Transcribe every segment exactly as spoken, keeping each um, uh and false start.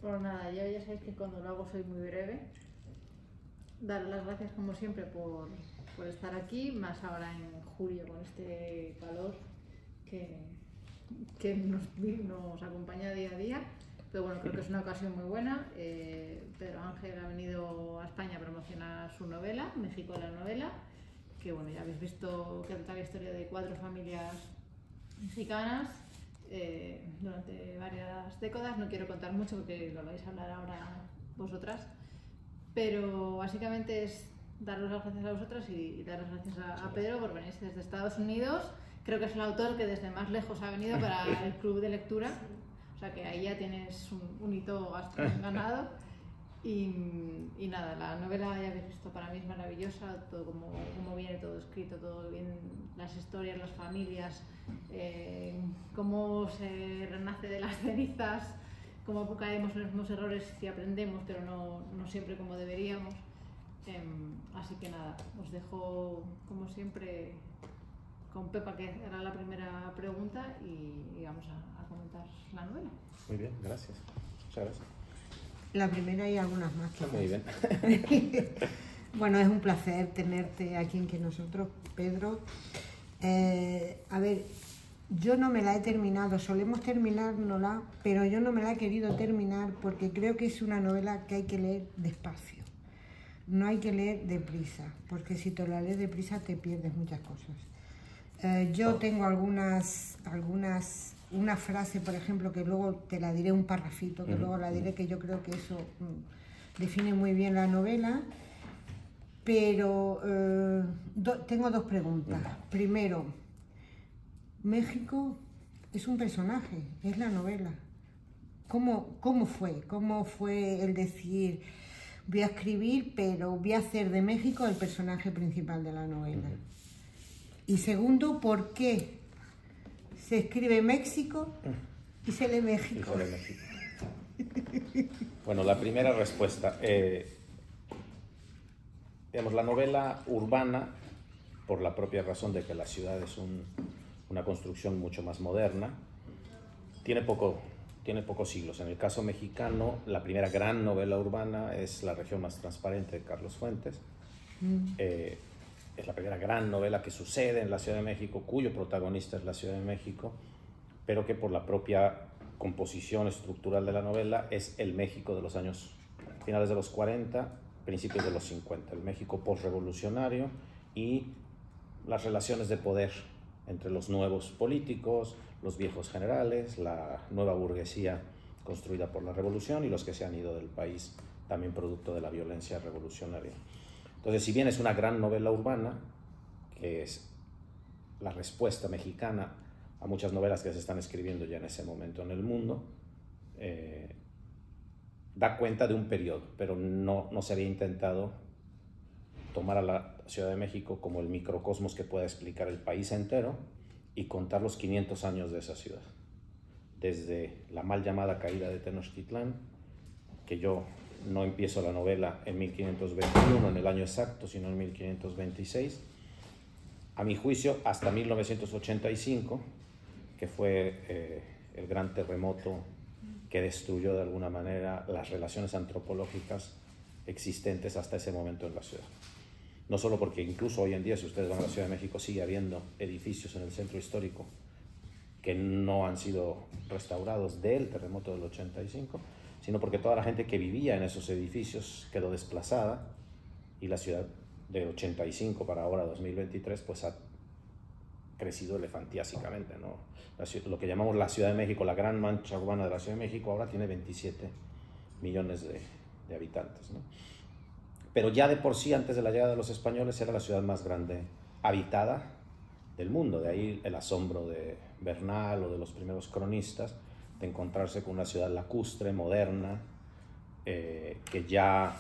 Pues nada, yo ya sabéis que cuando lo hago soy muy breve. Dar las gracias como siempre por, por estar aquí, más ahora en julio con este calor que, que nos, nos acompaña día a día. Pero bueno, creo que es una ocasión muy buena. Eh, Pedro Ángel ha venido a España a promocionar su novela, México la novela, que bueno, ya habéis visto que trata la historia de cuatro familias mexicanas eh, durante varias décadas. No quiero contar mucho porque lo vais a hablar ahora vosotras, pero básicamente es daros las gracias a vosotras y, y dar las gracias a, a Pedro por venir desde Estados Unidos. Creo que es el autor que desde más lejos ha venido para el club de lectura. O sea que ahí ya tienes un, un hito ganado. Y, y nada, la novela ya habéis visto, para mí es maravillosa, todo como, como viene todo escrito, todo bien, las historias, las familias, eh, cómo se renace de las cenizas, cómo caemos en los mismos errores si aprendemos, pero no, no siempre como deberíamos. Eh, así que nada, os dejo como siempre con Pepa, que era la primera pregunta, y, y vamos a, a comentar la novela. Muy bien, gracias. Muchas gracias. La primera y algunas más. Muy bien. Bueno, es un placer tenerte aquí entre nosotros, Pedro. Eh, a ver, yo no me la he terminado, solemos terminárnosla, pero yo no me la he querido terminar porque creo que es una novela que hay que leer despacio. No hay que leer deprisa, porque si te la lees deprisa te pierdes muchas cosas. Eh, yo tengo algunas, algunas, una frase, por ejemplo, que luego te la diré, un parrafito, que luego la diré, que yo creo que eso mm, define muy bien la novela. Pero eh, do, tengo dos preguntas. Primero, México es un personaje, es la novela. ¿Cómo, cómo fue? ¿Cómo fue el decir, voy a escribir, pero voy a hacer de México el personaje principal de la novela? Y segundo, ¿por qué se escribe México y se lee México? Y se lee México. Bueno, la primera respuesta. Eh, digamos, la novela urbana, por la propia razón de que la ciudad es un, una construcción mucho más moderna, tiene, poco, tiene pocos siglos. En el caso mexicano, la primera gran novela urbana es La región más transparente, de Carlos Fuentes. Mm. Eh, es la primera gran novela que sucede en la Ciudad de México, cuyo protagonista es la Ciudad de México, pero que por la propia composición estructural de la novela es el México de los años finales de los cuarenta, principios de los cincuenta, el México postrevolucionario y las relaciones de poder entre los nuevos políticos, los viejos generales, la nueva burguesía construida por la revolución y los que se han ido del país, también producto de la violencia revolucionaria. Entonces, si bien es una gran novela urbana, que es la respuesta mexicana a muchas novelas que se están escribiendo ya en ese momento en el mundo, eh, da cuenta de un periodo, pero no, no se había intentado tomar a la Ciudad de México como el microcosmos que pueda explicar el país entero y contar los quinientos años de esa ciudad. Desde la mal llamada caída de Tenochtitlán, que yo no empiezo la novela en mil quinientos veintiuno, en el año exacto, sino en mil quinientos veintiséis, a mi juicio hasta mil novecientos ochenta y cinco, que fue eh, el gran terremoto que destruyó de alguna manera las relaciones antropológicas existentes hasta ese momento en la ciudad. No solo porque incluso hoy en día, si ustedes van a la Ciudad de México, sigue habiendo edificios en el centro histórico que no han sido restaurados del terremoto del ochenta y cinco, sino porque toda la gente que vivía en esos edificios quedó desplazada y la ciudad de ochenta y cinco para ahora dos mil veintitrés pues ha crecido elefantiásicamente, ¿no? La, lo que llamamos la Ciudad de México, la gran mancha urbana de la Ciudad de México, ahora tiene veintisiete millones de, de habitantes, ¿no? Pero ya de por sí, antes de la llegada de los españoles, era la ciudad más grande habitada del mundo. De ahí el asombro de Bernal o de los primeros cronistas de encontrarse con una ciudad lacustre, moderna, eh, que ya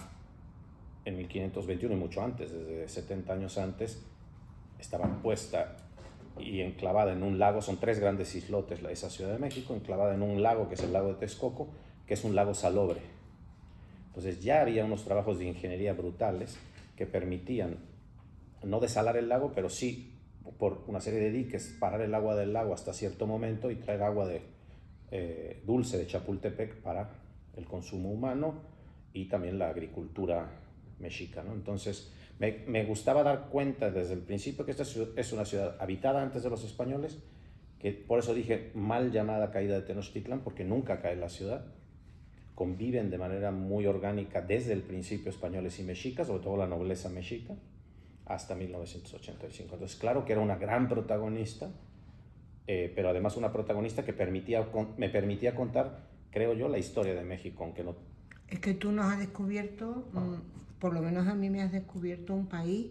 en mil quinientos veintiuno y mucho antes, desde setenta años antes, estaba puesta y enclavada en un lago. Son tres grandes islotes esa Ciudad de México, enclavada en un lago que es el lago de Texcoco, que es un lago salobre. Entonces ya había unos trabajos de ingeniería brutales que permitían no desalar el lago, pero sí, por una serie de diques, parar el agua del lago hasta cierto momento y traer agua de, eh, dulce de Chapultepec para el consumo humano y también la agricultura mexica, ¿no? Entonces, me, me gustaba dar cuenta desde el principio que esta es una ciudad habitada antes de los españoles, que por eso dije mal llamada caída de Tenochtitlan, porque nunca cae la ciudad. Conviven de manera muy orgánica desde el principio españoles y mexicas, sobre todo la nobleza mexica, hasta mil novecientos ochenta y cinco. Entonces, claro que era una gran protagonista, eh, pero además una protagonista que permitía, me permitía contar, creo yo, la historia de México, aunque no... Es que tú nos has descubierto, mmm, por lo menos a mí me has descubierto un país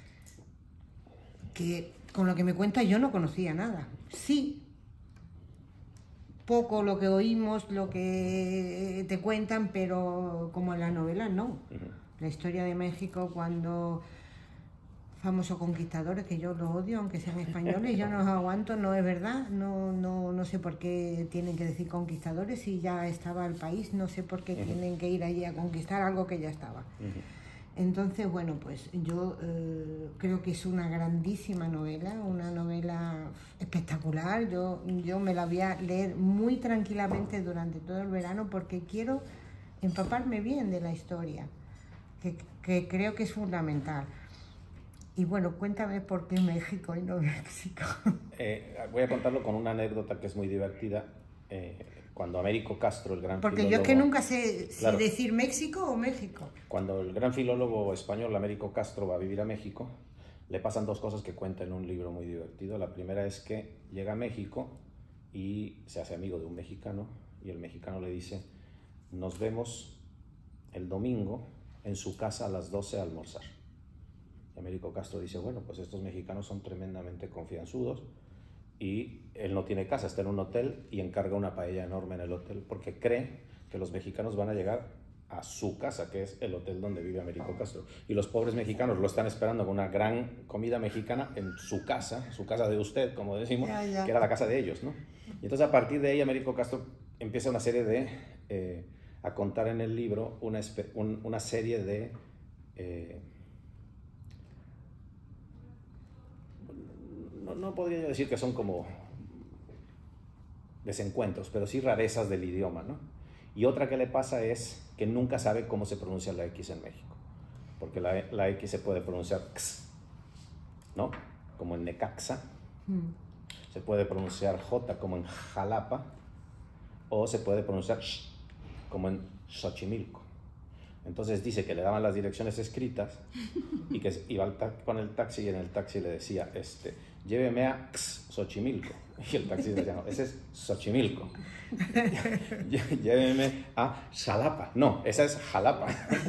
que, con lo que me cuentas, yo no conocía nada. Sí, poco lo que oímos, lo que te cuentan, pero como en las novelas, no. Uh-huh. La historia de México cuando... famosos conquistadores, que yo los odio, aunque sean españoles, yo no los aguanto, no es verdad, no, no, no sé por qué tienen que decir conquistadores si ya estaba el país, no sé por qué uh-huh. tienen que ir allí a conquistar algo que ya estaba. Uh-huh. Entonces, bueno, pues yo eh, creo que es una grandísima novela, una novela espectacular, yo, yo me la voy a leer muy tranquilamente durante todo el verano porque quiero empaparme bien de la historia, que, que creo que es fundamental. Y bueno, cuéntame por qué México y no México. Eh, voy a contarlo con una anécdota que es muy divertida. Eh, cuando Américo Castro, el gran Porque filólogo... yo es que nunca sé si claro, decir México o México. Cuando el gran filólogo español Américo Castro va a vivir a México, le pasan dos cosas que cuenta en un libro muy divertido. La primera es que llega a México y se hace amigo de un mexicano, y el mexicano le dice: nos vemos el domingo en su casa a las doce a almorzar. Américo Castro dice: bueno, pues estos mexicanos son tremendamente confianzudos, y él no tiene casa, está en un hotel y encarga una paella enorme en el hotel porque cree que los mexicanos van a llegar a su casa, que es el hotel donde vive Américo Castro, y los pobres mexicanos lo están esperando con una gran comida mexicana en su casa, su casa de usted, como decimos, ya, ya. que era la casa de ellos, ¿no? Y entonces a partir de ahí Américo Castro empieza una serie de, eh, a contar en el libro una, un, una serie de eh, No, no podría yo decir que son como desencuentros, pero sí rarezas del idioma, ¿no? Y otra que le pasa es que nunca sabe cómo se pronuncia la X en México, porque la, la X se puede pronunciar X, ¿no? Como en Necaxa, mm. se puede pronunciar J como en Jalapa, o se puede pronunciar Sh como en Xochimilco. Entonces dice que le daban las direcciones escritas y que iba al con el taxi, y en el taxi le decía, este, lléveme a Xochimilco. Y el taxi decía: no, ese es Xochimilco. Lléveme a Xalapa. No, esa es Jalapa.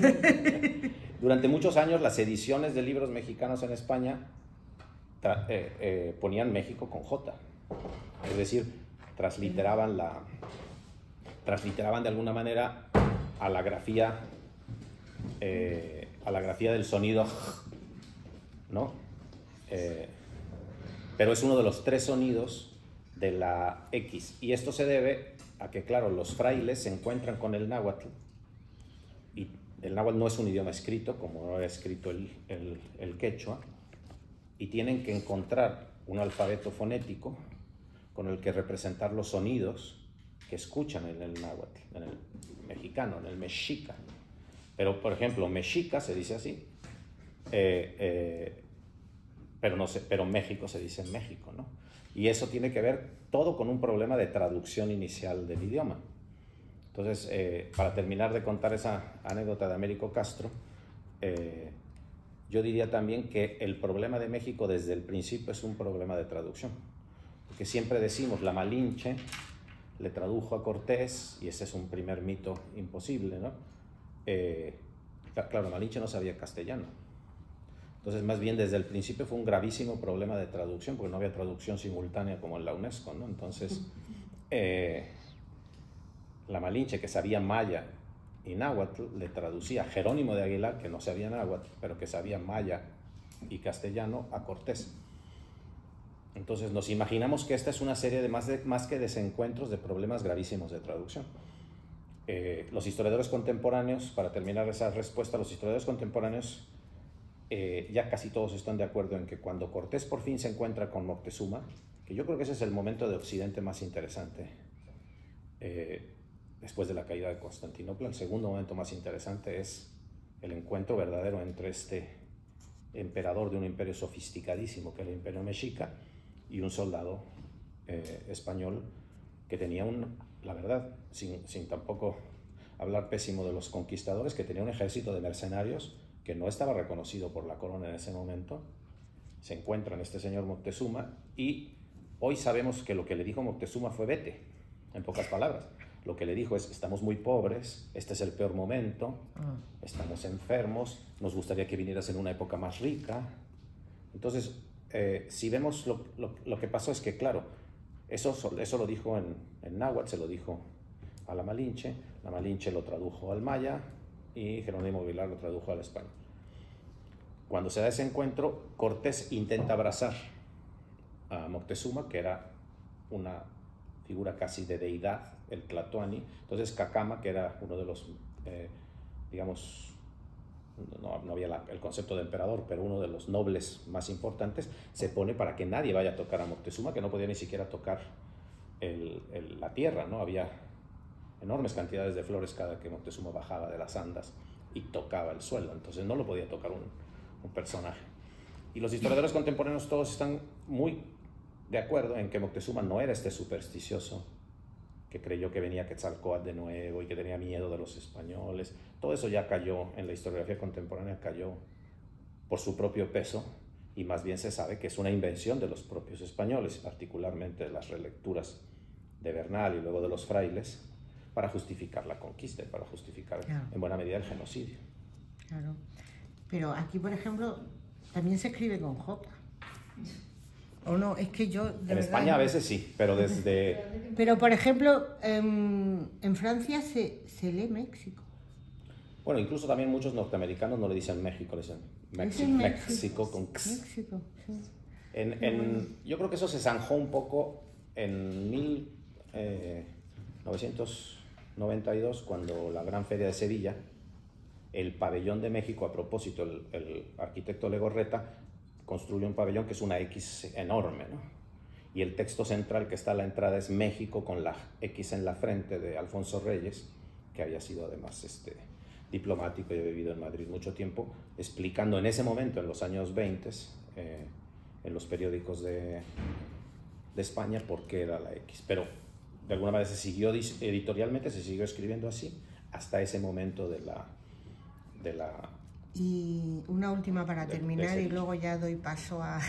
Durante muchos años las ediciones de libros mexicanos en España eh, eh, ponían México con J. Es decir, transliteraban, la, transliteraban de alguna manera a la grafía Eh, a la grafía del sonido, ¿no? Eh, pero es uno de los tres sonidos de la X, y esto se debe a que, claro, los frailes se encuentran con el náhuatl, y el náhuatl no es un idioma escrito como no era escrito el, el, el quechua, y tienen que encontrar un alfabeto fonético con el que representar los sonidos que escuchan en el náhuatl, en el mexicano, en el mexica. Pero, por ejemplo, mexica se dice así, eh, eh, pero, no sé, pero México se dice México, ¿no? Y eso tiene que ver todo con un problema de traducción inicial del idioma. Entonces, eh, para terminar de contar esa anécdota de Américo Castro, eh, yo diría también que el problema de México desde el principio es un problema de traducción. Porque siempre decimos, la Malinche le tradujo a Cortés, y ese es un primer mito imposible, ¿no? Eh, claro, Malinche no sabía castellano. Entonces, más bien desde el principio fue un gravísimo problema de traducción, porque no había traducción simultánea como en la UNESCO, ¿no? Entonces, eh, la Malinche, que sabía maya y náhuatl, le traducía a Jerónimo de Aguilar, que no sabía náhuatl, pero que sabía maya y castellano, a Cortés. Entonces, nos imaginamos que esta es una serie de más, de, más que desencuentros, de problemas gravísimos de traducción. Eh, los historiadores contemporáneos, para terminar esa respuesta, los historiadores contemporáneos eh, ya casi todos están de acuerdo en que cuando Cortés por fin se encuentra con Moctezuma, que yo creo que ese es el momento de Occidente más interesante, eh, después de la caída de Constantinopla. El segundo momento más interesante es el encuentro verdadero entre este emperador de un imperio sofisticadísimo, que era el imperio mexica, y un soldado eh, español que tenía un, la verdad, sin, sin tampoco hablar pésimo de los conquistadores, que tenía un ejército de mercenarios que no estaba reconocido por la corona en ese momento. Se encuentra en este señor Moctezuma, y hoy sabemos que lo que le dijo Moctezuma fue vete, en pocas palabras. Lo que le dijo es, estamos muy pobres, este es el peor momento, estamos enfermos, nos gustaría que vinieras en una época más rica. Entonces, eh, si vemos lo, lo, lo que pasó es que, claro, eso, eso lo dijo en, en náhuatl, se lo dijo a la Malinche, la Malinche lo tradujo al maya y Jerónimo Vilar lo tradujo al español. Cuando se da ese encuentro, Cortés intenta abrazar a Moctezuma, que era una figura casi de deidad, el Tlatoani. Entonces Cacama, que era uno de los, eh, digamos, no, no había la, el concepto de emperador, pero uno de los nobles más importantes, se pone para que nadie vaya a tocar a Moctezuma, que no podía ni siquiera tocar el, el, la tierra, ¿no? Había enormes cantidades de flores cada que Moctezuma bajaba de las andas y tocaba el suelo, entonces no lo podía tocar un, un personaje. Y los historiadores contemporáneos todos están muy de acuerdo en que Moctezuma no era este supersticioso que creyó que venía Quetzalcóatl de nuevo y que tenía miedo de los españoles. Todo eso ya cayó en la historiografía contemporánea, cayó por su propio peso, y más bien se sabe que es una invención de los propios españoles, particularmente de las relecturas de Bernal y luego de los frailes, para justificar la conquista y para justificar, claro, en buena medida el genocidio. Claro, pero aquí, por ejemplo, también se escribe con J. ¿O no? Es que yo... De en verdad, España a veces sí, pero desde... Pero, por ejemplo, en, en Francia se, se lee México. Bueno, incluso también muchos norteamericanos no le dicen México, le dicen México, México, México con X. México, sí. En, en, yo creo que eso se zanjó un poco en mil novecientos noventa y dos, cuando la Gran Feria de Sevilla, el pabellón de México, a propósito, el, el arquitecto Legorreta construye un pabellón que es una X enorme, ¿no? Y el texto central que está a la entrada es México con la X en la frente, de Alfonso Reyes, que había sido además este, diplomático y había vivido en Madrid mucho tiempo, explicando en ese momento, en los años veinte, eh, en los periódicos de, de España, por qué era la X. Pero de alguna manera se siguió editorialmente, se siguió escribiendo así hasta ese momento de la... De la y una última para de, terminar de y luego ya doy paso a...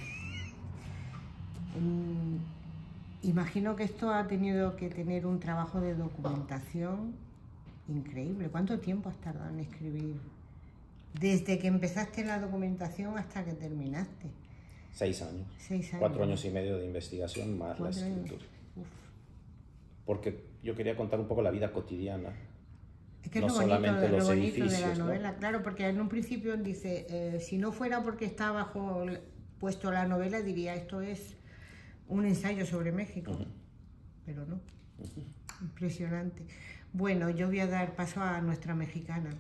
um, imagino que esto ha tenido que tener un trabajo de documentación increíble. ¿Cuánto tiempo has tardado en escribir? Desde que empezaste la documentación hasta que terminaste. Seis años. Seis años. Cuatro años y medio de investigación más la escritura. Porque yo quería contar un poco la vida cotidiana. Es que es no lo bonito, solamente de, los lo bonito edificios, de la novela, ¿no? Claro, porque en un principio dice, eh, si no fuera porque está bajo puesto la novela, diría esto es un ensayo sobre México, uh-huh. Pero no, uh-huh. Impresionante. Bueno, yo voy a dar paso a nuestra mexicana.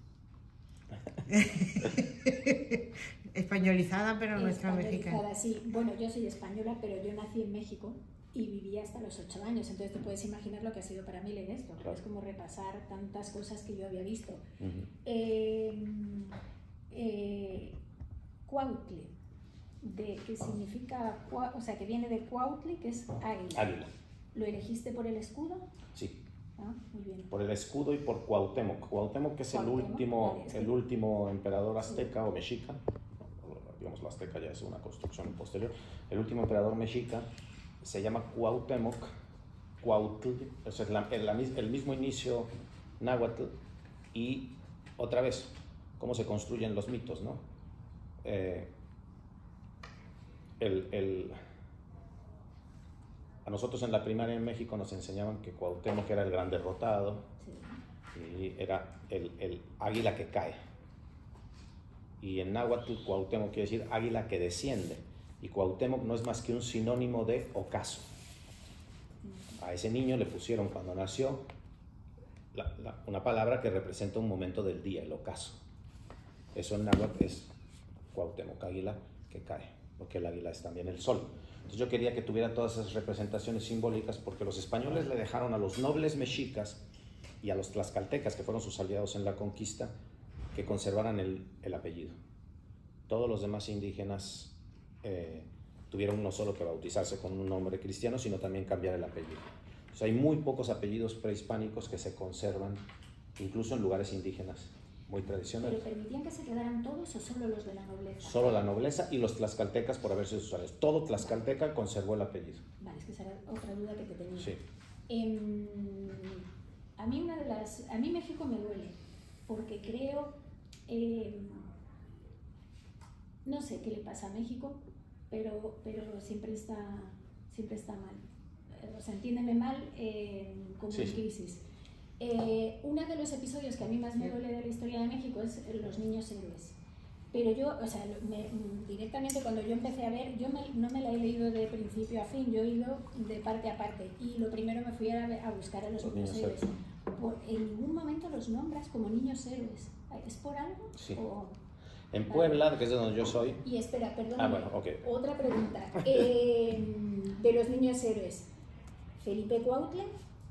Españolizada, pero nuestra mexicana. Sí. Bueno, yo soy española, pero yo nací en México y viví hasta los ocho años, entonces te puedes imaginar lo que ha sido para mí leer esto, claro. Es como repasar tantas cosas que yo había visto. Uh-huh. eh, eh, Cuautli, de, que significa, o sea, que viene de Cuautli, que es águila. Águila. ¿Lo elegiste por el escudo? Sí. Ah, muy bien. Por el escudo y por Cuauhtémoc. Cuauhtémoc, que es Cuauhtémoc, el último, vale, es que... el último emperador azteca, sí, o mexica, digamos la azteca ya es una construcción posterior, el último emperador mexica se llama Cuauhtémoc, Cuautl, o sea, la, el, el mismo inicio náhuatl, y otra vez, cómo se construyen los mitos, ¿no? Eh, el, el, a nosotros en la primaria en México nos enseñaban que Cuauhtémoc era el gran derrotado, sí, y era el, el águila que cae. Y en náhuatl Cuauhtémoc quiere decir águila que desciende. Y Cuauhtémoc no es más que un sinónimo de ocaso. A ese niño le pusieron cuando nació la, la, una palabra que representa un momento del día, el ocaso. Eso en náhuatl es Cuauhtémoc, águila que cae, porque el águila es también el sol. Entonces yo quería que tuviera todas esas representaciones simbólicas porque los españoles le dejaron a los nobles mexicas y a los tlaxcaltecas, que fueron sus aliados en la conquista, que conservaran el, el apellido. Todos los demás indígenas eh, tuvieron no solo que bautizarse con un nombre cristiano, sino también cambiar el apellido. O sea, hay muy pocos apellidos prehispánicos que se conservan, incluso en lugares indígenas muy tradicionales. ¿Pero permitían que se quedaran todos o solo los de la nobleza? Solo la nobleza y los tlaxcaltecas por haber sido usuarios. Todo tlaxcalteca conservó el apellido. Vale, es que esa era otra duda que te tenía. Sí. Eh, a mí una de las, a mí México me duele, porque creo, eh, no sé qué le pasa a México, pero, pero siempre está, siempre está mal. O sea, entiéndeme mal, eh, como Sí, en sí. crisis. Eh, uno de los episodios que a mí más me duele de la historia de México es los niños héroes. Pero yo, o sea, me, directamente cuando yo empecé a ver, yo me, no me la he leído de principio a fin, yo he ido de parte a parte. Y lo primero me fui a, a buscar a los, Los niños, niños héroes. Por, en ningún momento los nombras como niños héroes. ¿Es por algo? Sí. O, En vale. Puebla, que es de donde yo soy. Y espera, perdón. Ah, bueno, ok. Otra pregunta. Eh, de los niños héroes, ¿Felipe Cuautle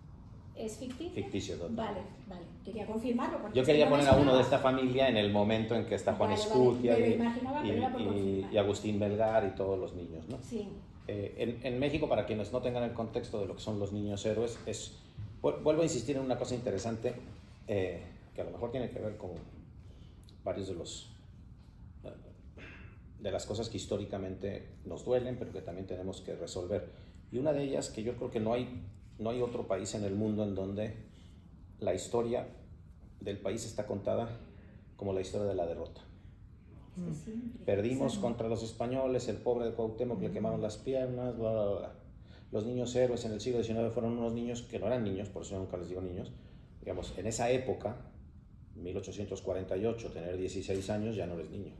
es ficticio? Ficticio, total. Vale, vale. Quería confirmarlo. Porque Yo es que quería no me poner a uno sonaba. de esta familia en el momento en que está Juan Vale, vale, Escutia me lo y, imaginaba, y- pero era por y- confirmar. y Agustín Melgar y todos los niños, ¿no? Sí. Eh, en, en México, para quienes no tengan el contexto de lo que son los niños héroes, es, vu- vuelvo a insistir en una cosa interesante eh, que a lo mejor tiene que ver con varios de los eh, de las cosas que históricamente nos duelen, pero que también tenemos que resolver. Y una de ellas, que yo creo que no hay, no hay otro país en el mundo en donde la historia del país está contada como la historia de la derrota. Es que siempre. Perdimos Sí. contra los españoles, el pobre de Cuauhtémoc le quemaron las piernas, bla, bla, bla. Los niños héroes en el siglo diecinueve fueron unos niños que no eran niños, por eso yo nunca les digo niños. Digamos, en esa época, mil ochocientos cuarenta y ocho, tener dieciséis años ya no eres niño.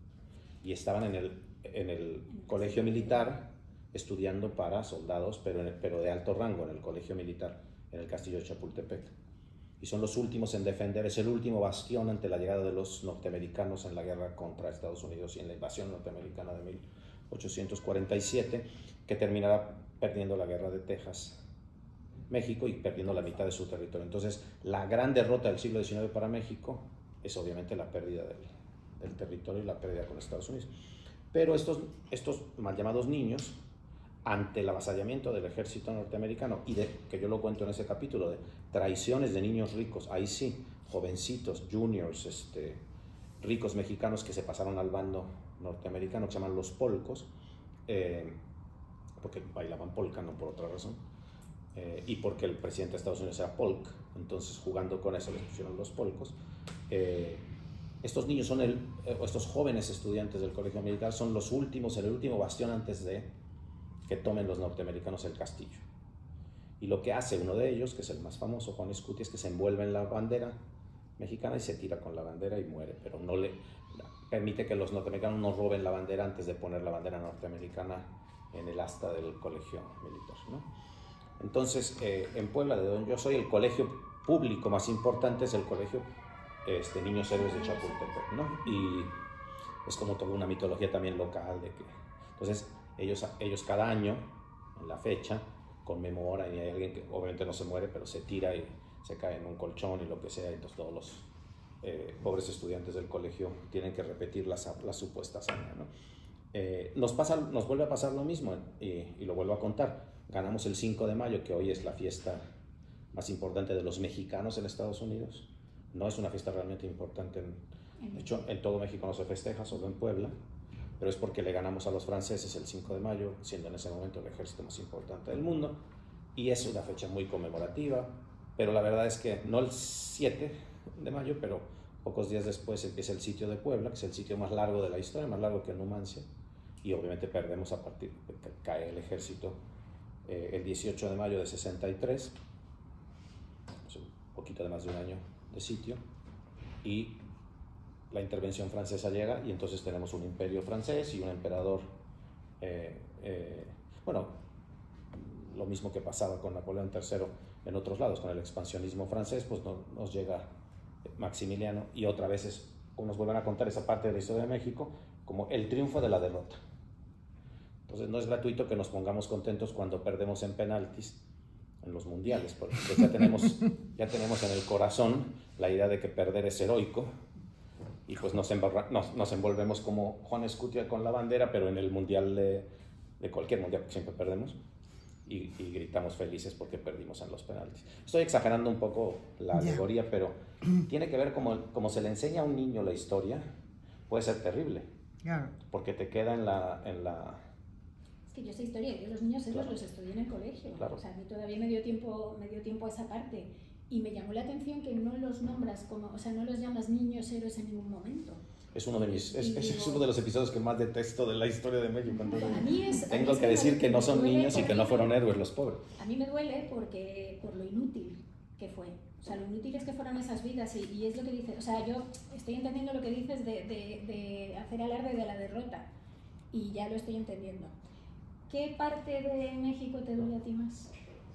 Y estaban en el, en el colegio militar estudiando para soldados, pero, en el- pero de alto rango, en el colegio militar, en el castillo de Chapultepec. Y son los últimos en defender, es el último bastión ante la llegada de los norteamericanos en la guerra contra Estados Unidos y en la invasión norteamericana de mil ochocientos cuarenta y siete, que terminará perdiendo la guerra de Texas, México, y perdiendo la mitad de su territorio. Entonces, la gran derrota del siglo diecinueve para México es obviamente la pérdida del, del territorio y la pérdida con Estados Unidos. Pero estos, estos mal llamados niños, ante el avasallamiento del ejército norteamericano y de, que yo lo cuento en ese capítulo, de traiciones de niños ricos, ahí sí, jovencitos, juniors, este, ricos mexicanos que se pasaron al bando norteamericano, que se llaman los polcos, eh, porque bailaban polka, no por otra razón, eh, y porque el presidente de Estados Unidos era polk, entonces jugando con eso les pusieron los polcos. Eh, estos niños son el, eh, estos jóvenes estudiantes del colegio militar son los últimos, el último bastión antes de que tomen los norteamericanos el castillo. Y lo que hace uno de ellos, que es el más famoso, Juan Escutia, es que se envuelve en la bandera mexicana y se tira con la bandera y muere, pero no le permite que los norteamericanos no roben la bandera antes de poner la bandera norteamericana en el asta del colegio militar, ¿no? Entonces, eh, en Puebla, de donde yo soy, el colegio público más importante es el colegio este, Niños Héroes de Chapultepec, ¿no? Y es como toda una mitología también local de que, entonces, ellos, ellos cada año, en la fecha, conmemoran y hay alguien que obviamente no se muere, pero se tira y se cae en un colchón y lo que sea, entonces todos los eh, pobres estudiantes del colegio tienen que repetir la, la supuesta hazaña, ¿no? Eh, nos, pasa, nos vuelve a pasar lo mismo y, y lo vuelvo a contar. Ganamos el cinco de mayo, que hoy es la fiesta más importante de los mexicanos en Estados Unidos. No es una fiesta realmente importante, en, de hecho en todo México no se festeja, solo en Puebla, pero es porque le ganamos a los franceses el cinco de mayo, siendo en ese momento el ejército más importante del mundo, y es una fecha muy conmemorativa, pero la verdad es que no el siete de mayo, pero pocos días después empieza el sitio de Puebla, que es el sitio más largo de la historia, más largo que Numancia, y obviamente perdemos a partir de que cae el ejército eh, el dieciocho de mayo de sesenta y tres, es un poquito de más de un año de sitio, y la intervención francesa llega y entonces tenemos un imperio francés y un emperador, eh, eh, bueno, lo mismo que pasaba con Napoleón tercero en otros lados, con el expansionismo francés, pues no, nos llega Maximiliano y otra vez es, nos vuelven a contar esa parte de la historia de México como el triunfo de la derrota. Entonces no es gratuito que nos pongamos contentos cuando perdemos en penaltis en los mundiales, porque pues ya tenemos, ya tenemos en el corazón la idea de que perder es heroico, y pues nos, embarra, nos, nos envolvemos como Juan Escutia con la bandera, pero en el mundial de, de cualquier mundial, que siempre perdemos, y, y gritamos felices porque perdimos en los penaltis. Estoy exagerando un poco la alegoría, pero tiene que ver como, como se le enseña a un niño la historia, puede ser terrible, claro. porque te queda en la... En la Es que yo sé historia, yo los niños esos claro. los estudié en el colegio, claro. o sea, a mí todavía me dio tiempo, me dio tiempo a esa parte, y me llamó la atención que no los nombras como, o sea, no los llamas niños héroes en ningún momento. Es uno de mis, es, Y es, digo, es uno de los episodios que más detesto de la historia de México. Entonces, a mí es, tengo a mí que es decir que no son niños y que no porque, fueron héroes los pobres. A mí me duele porque, por lo inútil que fue. O sea, lo inútil es que fueron esas vidas, y, y es lo que dices, o sea, yo estoy entendiendo lo que dices de, de, de hacer alarde de la derrota, y ya lo estoy entendiendo. ¿Qué parte de México te duele a ti más?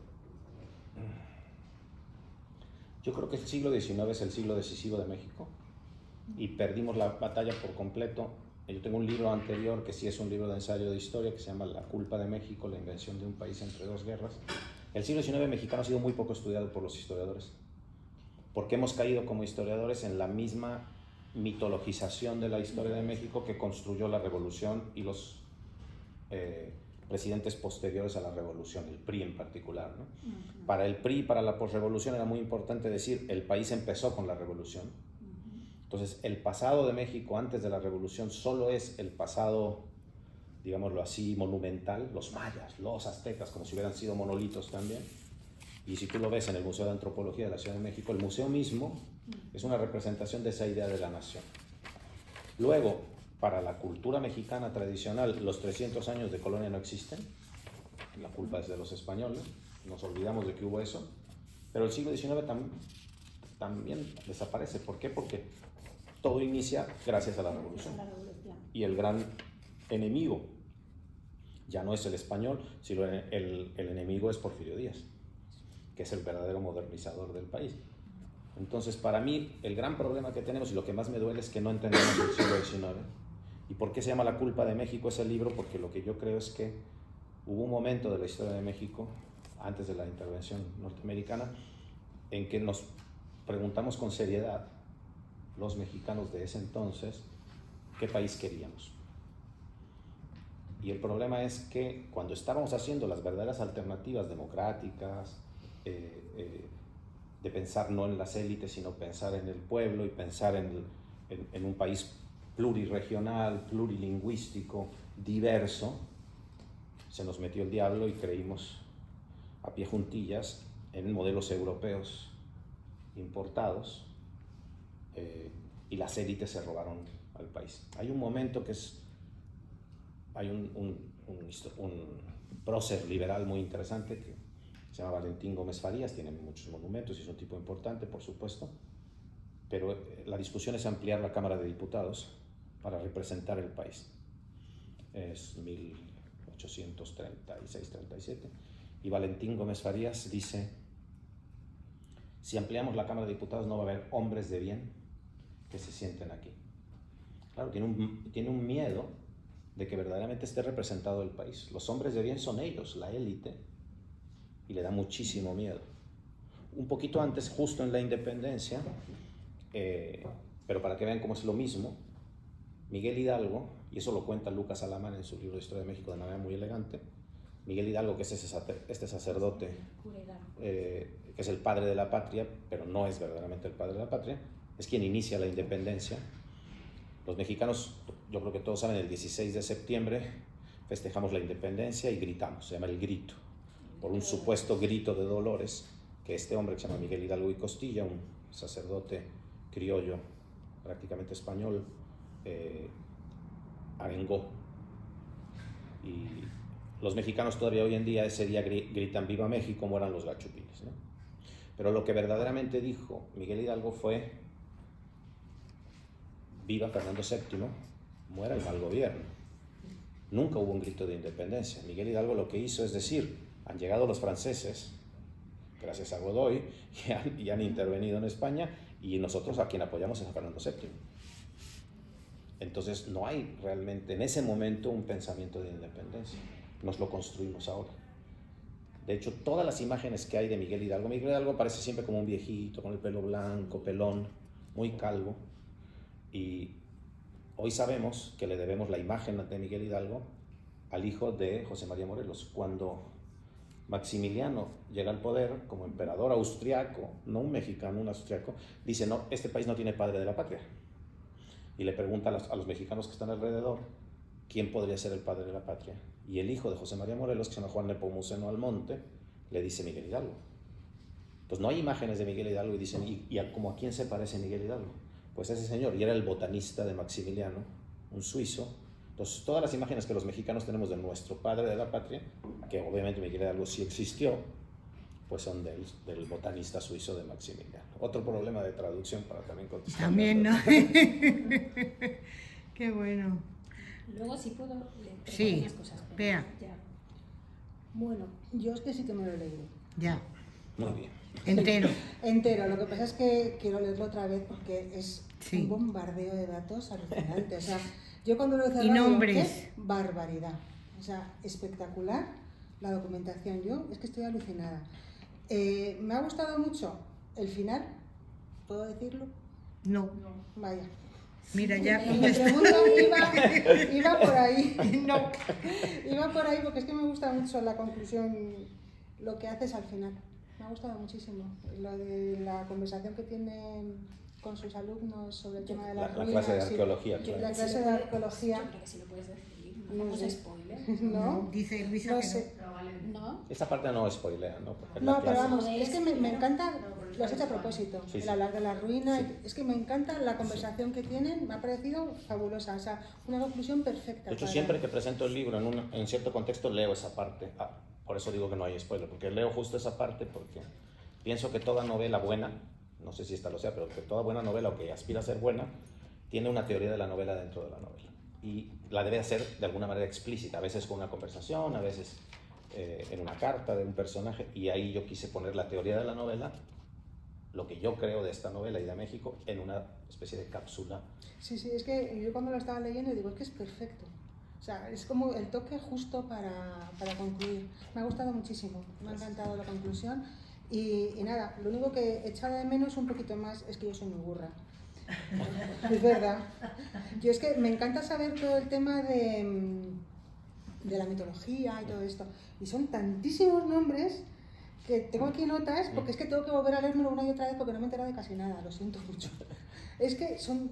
Yo creo que el siglo diecinueve es el siglo decisivo de México, y perdimos la batalla por completo. Yo tengo un libro anterior que sí es un libro de ensayo de historia que se llama La culpa de México, la invención de un país entre dos guerras. El siglo diecinueve mexicano ha sido muy poco estudiado por los historiadores, porque hemos caído como historiadores en la misma mitologización de la historia de México que construyó la revolución y los eh, presidentes posteriores a la revolución, el P R I en particular, ¿no? Uh-huh. Para el P R I y para la posrevolución era muy importante decir, el país empezó con la revolución. Uh-huh. Entonces, el pasado de México antes de la revolución solo es el pasado, digámoslo así, monumental, los mayas, los aztecas, como si hubieran sido monolitos también. Y si tú lo ves en el Museo de Antropología de la Ciudad de México, el museo mismo es una representación de esa idea de la nación. Luego, para la cultura mexicana tradicional, los trescientos años de colonia no existen. La culpa es de los españoles. Nos olvidamos de que hubo eso. Pero el siglo diecinueve tam también desaparece. ¿Por qué? Porque todo inicia gracias a la revolución. Y el gran enemigo ya no es el español, sino el, el, el enemigo es Porfirio Díaz, que es el verdadero modernizador del país. Entonces, para mí, el gran problema que tenemos y lo que más me duele es que no entendemos el siglo diecinueve. ¿Y por qué se llama La culpa de México ese libro? Porque lo que yo creo es que hubo un momento de la historia de México, antes de la intervención norteamericana, en que nos preguntamos con seriedad, los mexicanos de ese entonces, qué país queríamos. Y el problema es que cuando estábamos haciendo las verdaderas alternativas democráticas, eh, eh, de pensar no en las élites, sino pensar en el pueblo y pensar en, el, en, en un país plurirregional, plurilingüístico, diverso, se nos metió el diablo y creímos a pie juntillas en modelos europeos importados, eh, y las élites se robaron al país. Hay un momento que es, hay un, un, un, un prócer liberal muy interesante que se llama Valentín Gómez Farías, tiene muchos monumentos y es un tipo importante, por supuesto, pero la discusión es ampliar la Cámara de Diputados para representar el país. Es mil ochocientos treinta y seis treinta y siete, y Valentín Gómez Farías dice, si ampliamos la Cámara de Diputados no va a haber hombres de bien que se sienten aquí. Claro, tiene un, tiene un miedo de que verdaderamente esté representado el país. Los hombres de bien son ellos, la élite, y le da muchísimo miedo. Un poquito antes, justo en la independencia, eh, pero para que vean cómo es lo mismo, Miguel Hidalgo, y eso lo cuenta Lucas Alamán en su libro de Historia de México de manera muy elegante, Miguel Hidalgo, que es ese, este sacerdote, eh, que es el padre de la patria, pero no es verdaderamente el padre de la patria, es quien inicia la independencia. Los mexicanos, yo creo que todos saben, el dieciséis de septiembre festejamos la independencia y gritamos, se llama el grito, por un supuesto grito de dolores que este hombre que se llama Miguel Hidalgo y Costilla, un sacerdote criollo, prácticamente español, eh, arengó. Y los mexicanos todavía hoy en día ese día gritan viva México, mueran los gachupines, ¿no? Pero lo que verdaderamente dijo Miguel Hidalgo fue viva Fernando séptimo, muera el mal gobierno. Nunca hubo un grito de independencia. Miguel Hidalgo lo que hizo es decir, han llegado los franceses, gracias a Godoy, y han, y han intervenido en España, y nosotros a quien apoyamos es a Fernando séptimo. Entonces no hay realmente en ese momento un pensamiento de independencia, nos lo construimos ahora. De hecho, todas las imágenes que hay de Miguel Hidalgo, Miguel Hidalgo aparece siempre como un viejito, con el pelo blanco, pelón, muy calvo, y hoy sabemos que le debemos la imagen de Miguel Hidalgo al hijo de José María Morelos. Cuando Maximiliano llega al poder como emperador austriaco, no un mexicano, un austriaco, dice, no, este país no tiene padre de la patria. Y le pregunta a los, a los mexicanos que están alrededor, ¿quién podría ser el padre de la patria? Y el hijo de José María Morelos, que se llama Juan Nepomuceno Almonte, le dice Miguel Hidalgo. Entonces no hay imágenes de Miguel Hidalgo y dicen, ¿y, y a, como a quién se parece Miguel Hidalgo? Pues ese señor, y era el botanista de Maximiliano, un suizo. Entonces todas las imágenes que los mexicanos tenemos de nuestro padre de la patria, que obviamente Miguel Hidalgo sí existió, pues son del, del botanista suizo de Maximiliano. Otro problema de traducción para también contestar. También, ¿no? Qué bueno. Luego sí puedo leer Sí, unas cosas. pero vea. ya. Bueno, yo es que sí que me lo he leído. Ya, Muy bien. entero. Entero, lo que pasa es que quiero leerlo otra vez porque es Sí. un bombardeo de datos alucinante. O sea, yo cuando lo he cerrado Y digo, nombres. ¡qué barbaridad! O sea, espectacular la documentación. Yo es que estoy alucinada. Eh, me ha gustado mucho el final, ¿puedo decirlo? No, Vaya. mira, ya Mi contesté. pregunta iba, iba por ahí. No, iba por ahí porque es que me gusta mucho la conclusión, lo que haces al final. Me ha gustado muchísimo. Lo de la conversación que tienen con sus alumnos sobre el tema de La, las la ruinas. clase de y- arqueología, y claro. la Sí clase lo de puede- arqueología. Yo creo que sí lo puedes decir, no No hagamos sé. spoiler. ¿No? Dice Luisa No que sé. ¿No? Esta parte no spoilea, ¿no? Porque es la No, pero clase. vamos, es que me, me encanta, lo has hecho a propósito, Sí, el sí. hablar de la ruina, Sí. es que me encanta la conversación que tienen, me ha parecido fabulosa, o sea, una conclusión perfecta. De hecho, para- siempre que presento el libro en, un, en cierto contexto leo esa parte. Ah, por eso digo que no hay spoiler, porque leo justo esa parte porque pienso que toda novela buena, no sé si esta lo sea, pero que toda buena novela o que aspira a ser buena, tiene una teoría de la novela dentro de la novela. Y la debe hacer de alguna manera explícita, a veces con una conversación, a veces eh, en una carta de un personaje, y ahí yo quise poner la teoría de la novela, lo que yo creo de esta novela y de México, en una especie de cápsula. Sí, sí, es que yo cuando lo estaba leyendo digo, es que es perfecto. O sea, es como el toque justo para, para concluir. Me ha gustado muchísimo, me ha encantado la conclusión. Y, y nada, lo único que he echado de menos un poquito más es que yo soy muy burra. Es verdad. Yo es que me encanta saber todo el tema de, mm, de la mitología y todo esto. Y son tantísimos nombres que tengo aquí notas porque es que tengo que volver a leérmelo una y otra vez porque no me he enterado de casi nada, lo siento mucho. Es que son...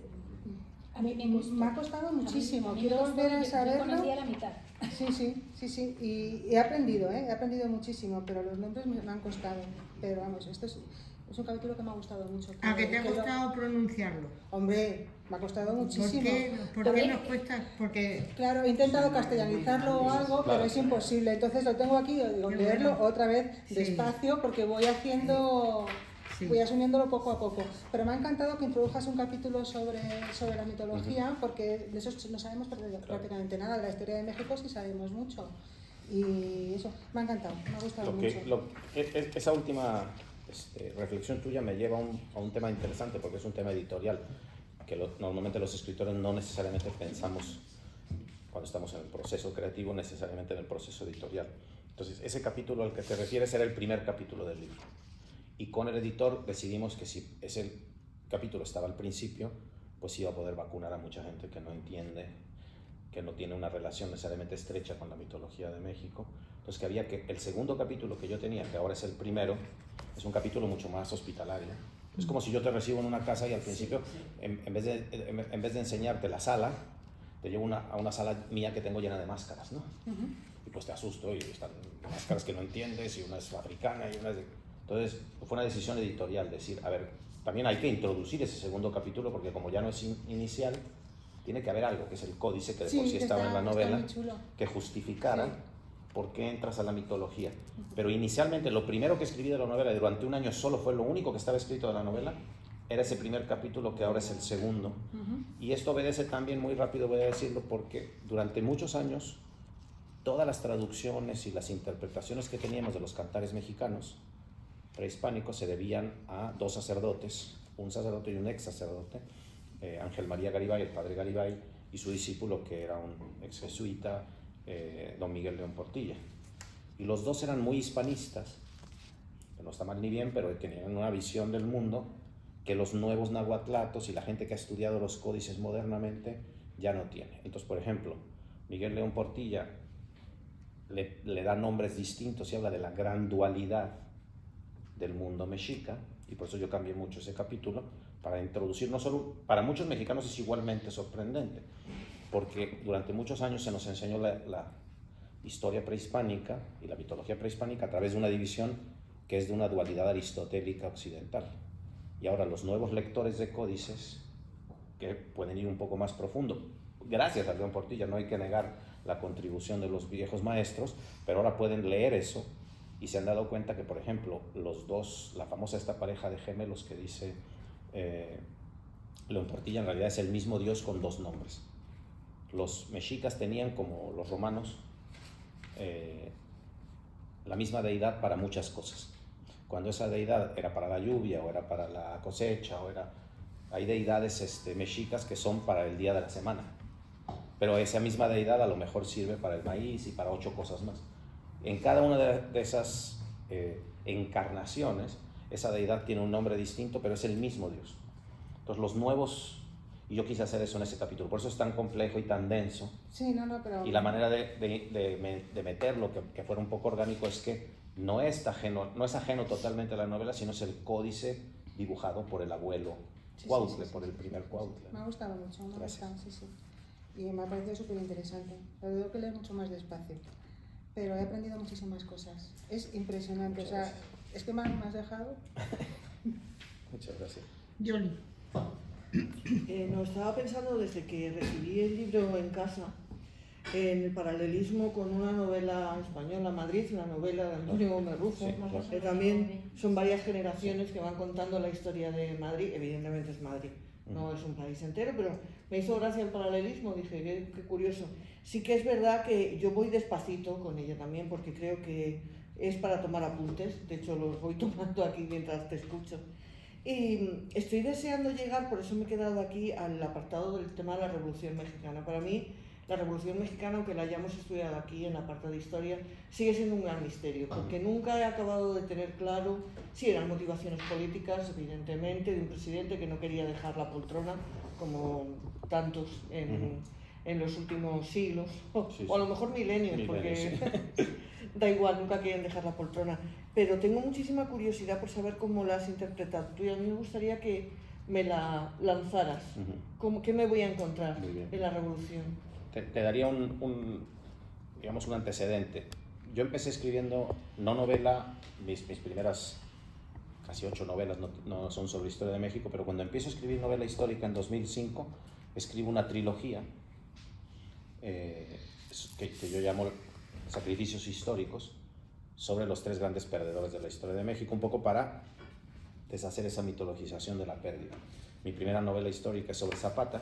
A mí me gustó. Me ha costado muchísimo, A mí- a mí me quiero gustó, volver a yo- Yo saberlo. conocía la mitad. Sí, sí, sí, sí, y he aprendido, ¿eh? He aprendido muchísimo, pero los nombres me, me han costado. Pero vamos, esto es, es un capítulo que me ha gustado mucho. ¿A que te ha que lo- costado pronunciarlo? Hombre, me ha costado ¿Por muchísimo. qué, ¿Por Porque- qué nos cuesta? Porque Claro, he intentado castellanizarlo o algo, pero Claro. es imposible. Entonces lo tengo aquí, digo, Qué leerlo bueno. otra vez Sí. despacio porque voy haciendo, Sí. voy asumiéndolo poco a poco. Pero me ha encantado que introdujas un capítulo sobre, sobre la mitología, porque de eso no sabemos prácticamente nada. De la historia de México sí sabemos mucho. Y eso, me ha encantado, me ha gustado Lo que, mucho. lo- e- e- esa última este, reflexión tuya me lleva a un, a un tema interesante porque es un tema editorial que lo- normalmente los escritores no necesariamente pensamos cuando estamos en el proceso creativo, necesariamente en el proceso editorial. Entonces, ese capítulo al que te refieres era el primer capítulo del libro. Y con el editor decidimos que si ese capítulo estaba al principio, pues iba a poder vacunar a mucha gente que no entiende, que no tiene una relación necesariamente estrecha con la mitología de México. Entonces que había que, el segundo capítulo que yo tenía, que ahora es el primero, es un capítulo mucho más hospitalario. Es como si yo te recibo en una casa y al principio, en, en, vez, de, en, en vez de enseñarte la sala, te llevo una, a una sala mía que tengo llena de máscaras, ¿no? Ujú. Y pues te asusto y están máscaras que no entiendes y una es africana y una es de... Entonces fue una decisión editorial, decir, a ver, también hay que introducir ese segundo capítulo porque como ya no es in- inicial, tiene que haber algo, que es el códice que de por sí que estaba está- en la está novela, muy chulo. que justificara Sí. por qué entras a la mitología. Pero inicialmente lo primero que escribí de la novela, y durante un año solo fue lo único que estaba escrito de la novela, era ese primer capítulo que ahora es el segundo. Ujú. Y esto obedece también, muy rápido voy a decirlo, porque durante muchos años todas las traducciones y las interpretaciones que teníamos de los cantares mexicanos prehispánicos se debían a dos sacerdotes, un sacerdote y un ex sacerdote, eh, Ángel María Garibay, el padre Garibay, y su discípulo, que era un ex jesuita, eh, don Miguel León Portilla. Y los dos eran muy hispanistas, que no está mal ni bien, pero que tenían una visión del mundo que los nuevos nahuatlatos y la gente que ha estudiado los códices modernamente ya no tiene. Entonces, por ejemplo, Miguel León Portilla le, le da nombres distintos y habla de la gran dualidad del mundo mexica, y por eso yo cambié mucho ese capítulo, para introducir, no solo, para muchos mexicanos es igualmente sorprendente, porque durante muchos años se nos enseñó la, la historia prehispánica y la mitología prehispánica a través de una división que es de una dualidad aristotélica occidental. Y ahora los nuevos lectores de códices, que pueden ir un poco más profundo, gracias a León Portilla, no hay que negar la contribución de los viejos maestros, pero ahora pueden leer eso y se han dado cuenta que, por ejemplo, los dos, la famosa esta pareja de gemelos que dice eh, León Portilla, en realidad es el mismo Dios con dos nombres. Los mexicas tenían, como los romanos, eh, la misma deidad para muchas cosas. Cuando esa deidad era para la lluvia o era para la cosecha, o era, hay deidades este, mexicas que son para el día de la semana, pero esa misma deidad a lo mejor sirve para el maíz y para ocho cosas más. En cada una de, de esas eh, encarnaciones, esa deidad tiene un nombre distinto, pero es el mismo Dios. Entonces los nuevos, y yo quise hacer eso en ese capítulo, por eso es tan complejo y tan denso. Sí, no, no, pero... Y la manera de, de, de, de meterlo, que, que fuera un poco orgánico, es que no es, ajeno, no es ajeno totalmente a la novela, sino es el códice dibujado por el abuelo sí, Cuautle, sí, sí, por sí, el primer sí, Cuautle. sí. Me ha gustado mucho, me ha Gracias. gustado, sí, sí. Y me ha parecido súper interesante. Lo tengo que leer mucho más despacio, pero he aprendido muchísimas cosas. Es impresionante, Muchas o sea, gracias. es que me has, me has dejado... Muchas gracias. Yoli. Eh, no, estaba pensando desde que recibí el libro en casa, en el paralelismo con una novela española, Madrid, la novela de Antonio Gómez Rufo, Sí, claro. que también son varias generaciones que van contando la historia de Madrid. Evidentemente es Madrid, no es un país entero, pero me hizo gracia el paralelismo, dije, qué, qué curioso. Sí que es verdad que yo voy despacito con ella también, porque creo que es para tomar apuntes, de hecho los voy tomando aquí mientras te escucho. Y estoy deseando llegar, por eso me he quedado aquí, al apartado del tema de la Revolución Mexicana. Para mí, la Revolución Mexicana, aunque la hayamos estudiado aquí en la parte de historia, sigue siendo un gran misterio, porque nunca he acabado de tener claro si eran motivaciones políticas, evidentemente, de un presidente que no quería dejar la poltrona, como tantos en, uh-huh. en los últimos siglos, o, sí, sí. o a lo mejor milenios, milenios porque sí. da igual, nunca quieren dejar la poltrona. Pero tengo muchísima curiosidad por saber cómo la has interpretado tú, y a mí me gustaría que me la lanzaras. Uh-huh. ¿Cómo, ¿Qué me voy a encontrar en la Revolución? Te, te daría un, un, digamos, un antecedente. Yo empecé escribiendo, no novela, mis, mis primeras casi ocho novelas no, no son sobre historia de México, pero cuando empiezo a escribir novela histórica en dos mil cinco, escribo una trilogía eh, que, que yo llamo Sacrificios Históricos, sobre los tres grandes perdedores de la historia de México, un poco para deshacer esa mitologización de la pérdida. Mi primera novela histórica es sobre Zapata,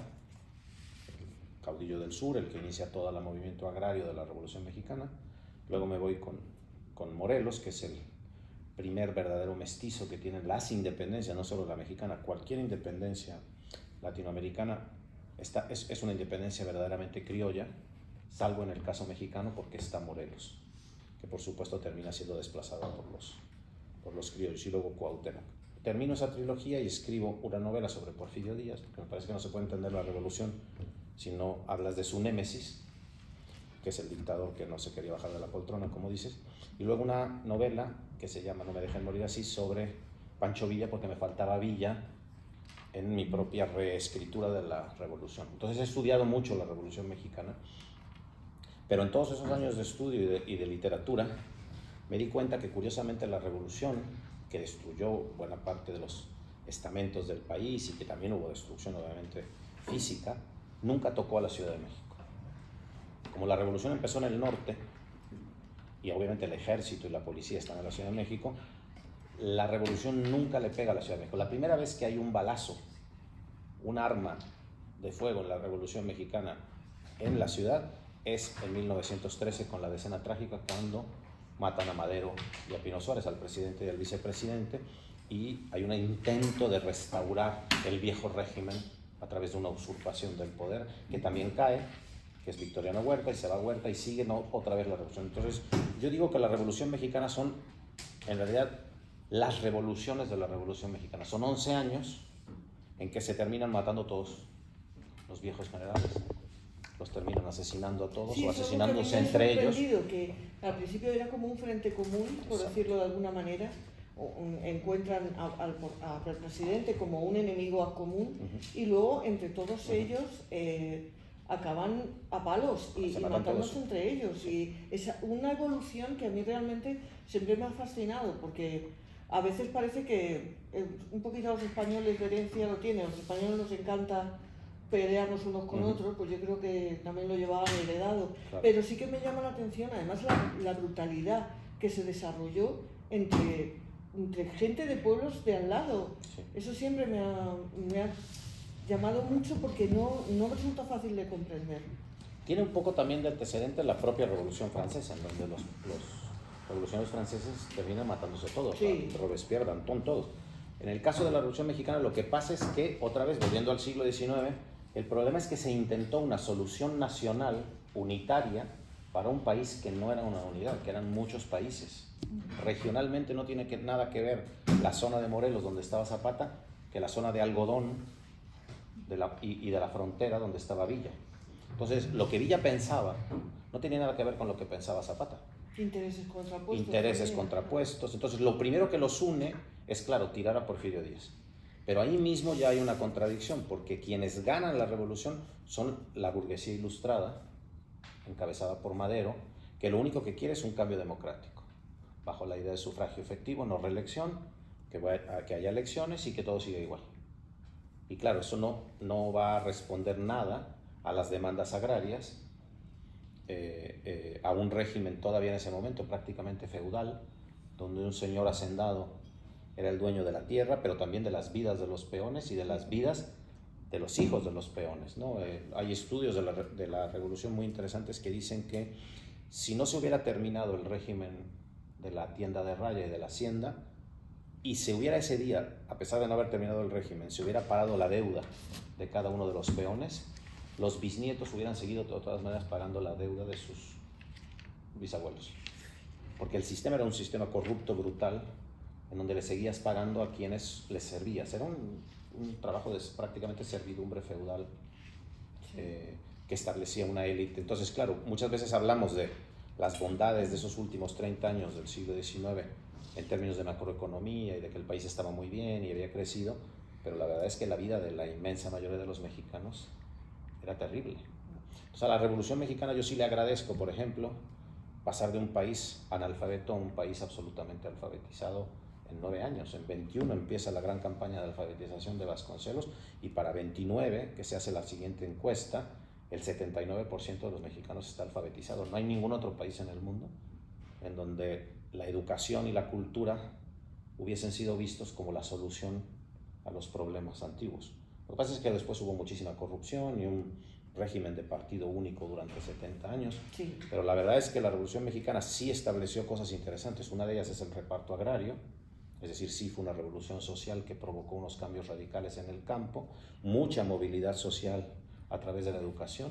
el caudillo del sur, el que inicia todo el movimiento agrario de la Revolución Mexicana. Luego me voy con, con Morelos, que es el primer verdadero mestizo que tienen las independencias, no solo la mexicana, cualquier independencia latinoamericana está, es, es una independencia verdaderamente criolla, salvo en el caso mexicano porque está Morelos, que por supuesto termina siendo desplazado por los, por los criollos, y luego Cuauhtémoc. Termino esa trilogía y escribo una novela sobre Porfirio Díaz, porque me parece que no se puede entender la revolución si no hablas de su némesis, que es el dictador que no se quería bajar de la poltrona, como dices, y luego una novela que se llama No me dejen morir así, sobre Pancho Villa, porque me faltaba Villa en mi propia reescritura de la revolución. Entonces he estudiado mucho la Revolución Mexicana, pero en todos esos años de estudio y de, y de literatura me di cuenta que curiosamente la revolución, que destruyó buena parte de los estamentos del país y que también hubo destrucción obviamente física, nunca tocó a la Ciudad de México. Como la revolución empezó en el norte y obviamente el ejército y la policía están en la Ciudad de México, la revolución nunca le pega a la Ciudad de México. La primera vez que hay un balazo, un arma de fuego en la Revolución Mexicana en la ciudad es en mil novecientos trece, con la decena trágica, cuando matan a Madero y a Pino Suárez, al presidente y al vicepresidente, y hay un intento de restaurar el viejo régimen a través de una usurpación del poder, que también cae, que es Victoriano Huerta, y se va Huerta y sigue no, otra vez la revolución. Entonces, yo digo que la Revolución Mexicana son, en realidad, las revoluciones de la Revolución Mexicana. Son once años en que se terminan matando todos los viejos generales. Los terminan asesinando a todos, sí, o asesinándose entre ellos. Que al principio era como un frente común, por Exacto. decirlo de alguna manera. Encuentran al, al presidente como un enemigo común uh-huh. y luego entre todos uh-huh. ellos eh, acaban a palos y, y matándose entre ellos. Y es una evolución que a mí realmente siempre me ha fascinado, porque a veces parece que eh, un poquito los españoles de herencia lo tienen. A los españoles nos encanta pelearnos unos con uh-huh. otros, pues yo creo que también lo llevaban heredado. Claro. Pero sí que me llama la atención, además, la, la brutalidad que se desarrolló entre, entre gente de pueblos de al lado. Sí. Eso siempre me ha, me ha llamado mucho, porque no, no resulta fácil de comprender. Tiene un poco también de antecedente la propia Revolución Francesa, en donde los, los revolucionarios franceses terminan matándose todos, sí. Robespierre, Danton, todos. En el caso de la Revolución Mexicana, lo que pasa es que, otra vez, volviendo al siglo diecinueve, el problema es que se intentó una solución nacional unitaria para un país que no era una unidad, que eran muchos países. Regionalmente no tiene que, nada que ver la zona de Morelos, donde estaba Zapata, que la zona de Algodón de la, y, y de la frontera, donde estaba Villa. Entonces, lo que Villa pensaba no tenía nada que ver con lo que pensaba Zapata. Intereses contrapuestos. Intereses contrapuestos. Entonces, lo primero que los une es, claro, tirar a Porfirio Díaz. Pero ahí mismo ya hay una contradicción, porque quienes ganan la revolución son la burguesía ilustrada, encabezada por Madero, que lo único que quiere es un cambio democrático, bajo la idea de sufragio efectivo, no reelección, que, vaya, que haya elecciones y que todo siga igual. Y claro, eso no, no va a responder nada a las demandas agrarias, eh, eh, a un régimen todavía en ese momento prácticamente feudal, donde un señor hacendado era el dueño de la tierra, pero también de las vidas de los peones y de las vidas de los hijos de los peones, ¿no? Eh, hay estudios de la, de la revolución muy interesantes que dicen que si no se hubiera terminado el régimen de la tienda de raya y de la hacienda, y se hubiera ese día, a pesar de no haber terminado el régimen, se hubiera parado la deuda de cada uno de los peones, los bisnietos hubieran seguido de todas maneras pagando la deuda de sus bisabuelos. Porque el sistema era un sistema corrupto, brutal, en donde le seguías pagando a quienes les servías. Era un, un trabajo de prácticamente servidumbre feudal, sí. eh, que establecía una élite. Entonces, claro, muchas veces hablamos de las bondades de esos últimos treinta años del siglo diecinueve en términos de macroeconomía y de que el país estaba muy bien y había crecido, pero la verdad es que la vida de la inmensa mayoría de los mexicanos era terrible. O sea, a la Revolución Mexicana yo sí le agradezco, por ejemplo, pasar de un país analfabeto a un país absolutamente alfabetizado en nueve años. En veintiuno empieza la gran campaña de alfabetización de Vasconcelos y para veintinueve, que se hace la siguiente encuesta, el setenta y nueve por ciento de los mexicanos está alfabetizado. No hay ningún otro país en el mundo en donde la educación y la cultura hubiesen sido vistos como la solución a los problemas antiguos. Lo que pasa es que después hubo muchísima corrupción y un régimen de partido único durante setenta años, sí. Pero la verdad es que la Revolución Mexicana sí estableció cosas interesantes. Una de ellas es el reparto agrario, es decir, sí fue una revolución social que provocó unos cambios radicales en el campo, mucha movilidad social a través de la educación,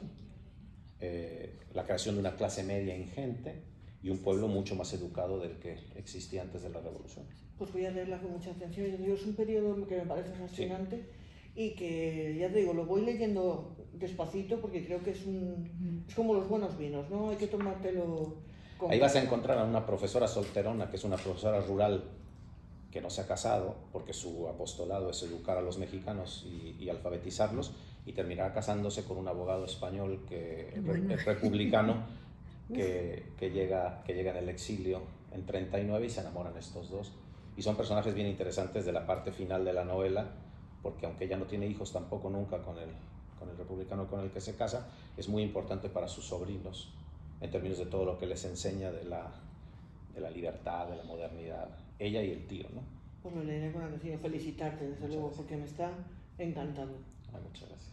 eh, la creación de una clase media ingente y un pueblo mucho más educado del que existía antes de la revolución. Pues voy a leerla con mucha atención. Yo digo, es un periodo que me parece fascinante, sí. Y que, ya te digo, lo voy leyendo despacito porque creo que es, un, es como los buenos vinos, ¿no? Hay que tomártelo con... Ahí vas a encontrar a una profesora solterona, que es una profesora rural que no se ha casado, porque su apostolado es educar a los mexicanos y, y alfabetizarlos, y terminará casándose con un abogado español que bueno. es republicano, que, que, llega, que llega en el exilio en treinta y nueve y se enamoran estos dos. Y son personajes bien interesantes de la parte final de la novela, porque aunque ella no tiene hijos tampoco nunca con el, con el republicano con el que se casa, es muy importante para sus sobrinos, en términos de todo lo que les enseña de la, de la libertad, de la modernidad, ella y el tío, ¿no? Pues lo leeré con atención, felicitarte desde muchas luego, gracias. Porque me está encantando. Ay, muchas gracias.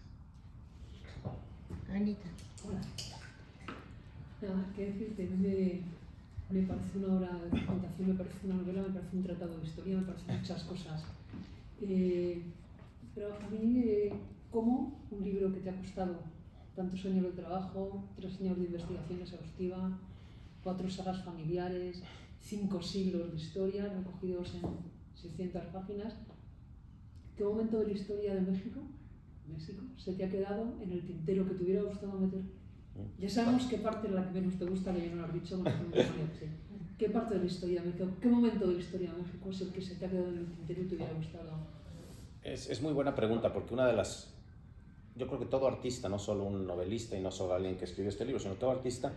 Anita. Hola. Nada, qué decirte, me, me parece una obra de documentación, me parece una novela, me parece un tratado de historia, me parecen muchas cosas. Eh, pero a mí, eh, ¿Cómo un libro que te ha costado tantos años de trabajo, tres años de investigación exhaustiva, cuatro sagas familiares, cinco siglos de historia recogidos en seiscientas páginas, qué momento de la historia de México, México se te ha quedado en el tintero que te hubiera gustado meter? Ya sabemos qué parte es la que menos te gusta, que ya no lo has dicho, con la sí. ¿Qué parte de la historia de México, qué momento de la historia de México es el que se te ha quedado en el tintero y te hubiera gustado? Es, es muy buena pregunta, porque una de las... Yo creo que todo artista, no solo un novelista y no solo alguien que escribió este libro, sino todo artista,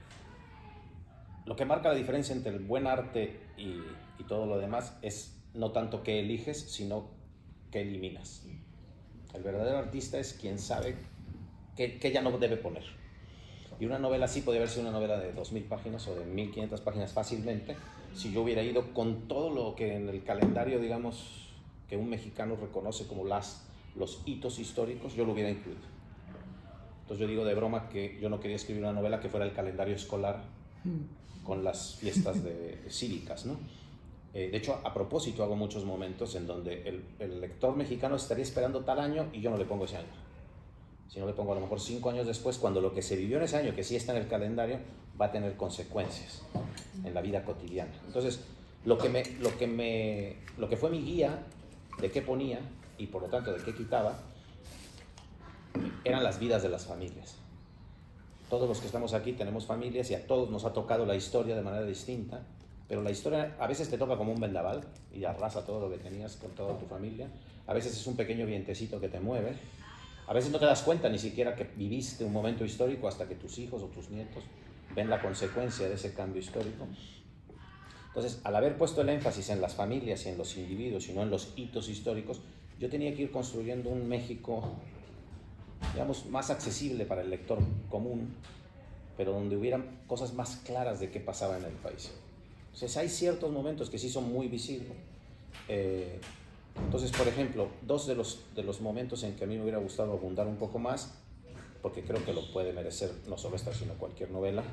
lo que marca la diferencia entre el buen arte y, y todo lo demás es no tanto qué eliges, sino qué eliminas. El verdadero artista es quien sabe qué, qué ya no debe poner. Y una novela así podría haber sido una novela de dos mil páginas o de mil quinientas páginas fácilmente, si yo hubiera ido con todo lo que en el calendario, digamos, que un mexicano reconoce como las, los hitos históricos, yo lo hubiera incluido. Entonces yo digo de broma que yo no quería escribir una novela que fuera el calendario escolar con las fiestas de, de cívicas, ¿no? Eh, de hecho, a propósito, hago muchos momentos en donde el, el lector mexicano estaría esperando tal año y yo no le pongo ese año. Si no le pongo a lo mejor cinco años después, cuando lo que se vivió en ese año, que sí está en el calendario, va a tener consecuencias en la vida cotidiana. Entonces, lo que, me, lo que, me, lo que fue mi guía de qué ponía y por lo tanto de qué quitaba, eran las vidas de las familias. Todos los que estamos aquí tenemos familias y a todos nos ha tocado la historia de manera distinta, pero la historia a veces te toca como un vendaval y arrasa todo lo que tenías con toda tu familia. A veces es un pequeño vientecito que te mueve. A veces no te das cuenta ni siquiera que viviste un momento histórico hasta que tus hijos o tus nietos ven la consecuencia de ese cambio histórico. Entonces, al haber puesto el énfasis en las familias y en los individuos y no en los hitos históricos, yo tenía que ir construyendo un México, digamos, más accesible para el lector común, pero donde hubieran cosas más claras de qué pasaba en el país. Entonces, hay ciertos momentos que sí son muy visibles. Eh, entonces, por ejemplo, dos de los, de los momentos en que a mí me hubiera gustado abundar un poco más, porque creo que lo puede merecer no solo esta, sino cualquier novela,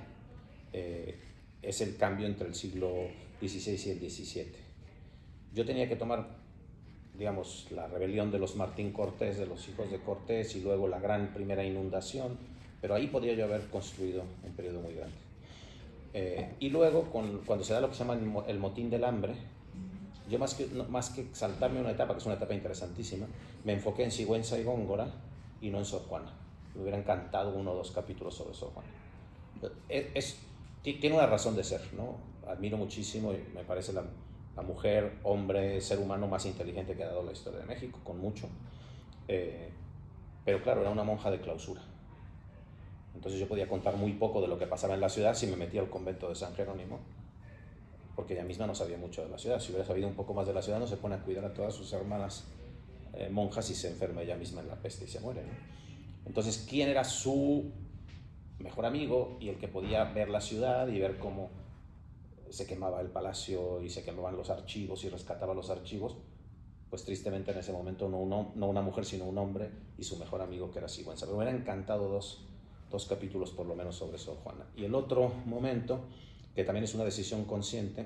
eh, es el cambio entre el siglo dieciséis y el diecisiete. Yo tenía que tomar, digamos, la rebelión de los Martín Cortés, de los hijos de Cortés, y luego la gran primera inundación, pero ahí podría yo haber construido un periodo muy grande. Eh, y luego, con, cuando se da lo que se llama el, el motín del hambre, yo más que, no, más que saltarme una etapa, que es una etapa interesantísima, me enfoqué en Sigüenza y Góngora y no en Sor Juana. Me hubiera encantado uno o dos capítulos sobre Sor Juana. Es, es, tiene una razón de ser, ¿no? Admiro muchísimo y me parece la, la mujer, hombre, ser humano más inteligente que ha dado la historia de México, con mucho. Eh, pero claro, era una monja de clausura. Entonces yo podía contar muy poco de lo que pasaba en la ciudad si me metía al convento de San Jerónimo, porque ella misma no sabía mucho de la ciudad. Si hubiera sabido un poco más de la ciudad, no se pone a cuidar a todas sus hermanas eh, monjas y se enferma ella misma en la peste y se muere, ¿no? Entonces, ¿quién era su mejor amigo y el que podía ver la ciudad y ver cómo se quemaba el palacio y se quemaban los archivos y rescataba los archivos? Pues tristemente en ese momento no, uno, no una mujer, sino un hombre y su mejor amigo, que era Sigüenza. Pero me hubieran encantado dos, dos capítulos por lo menos sobre Sor Juana. Y el otro momento, que también es una decisión consciente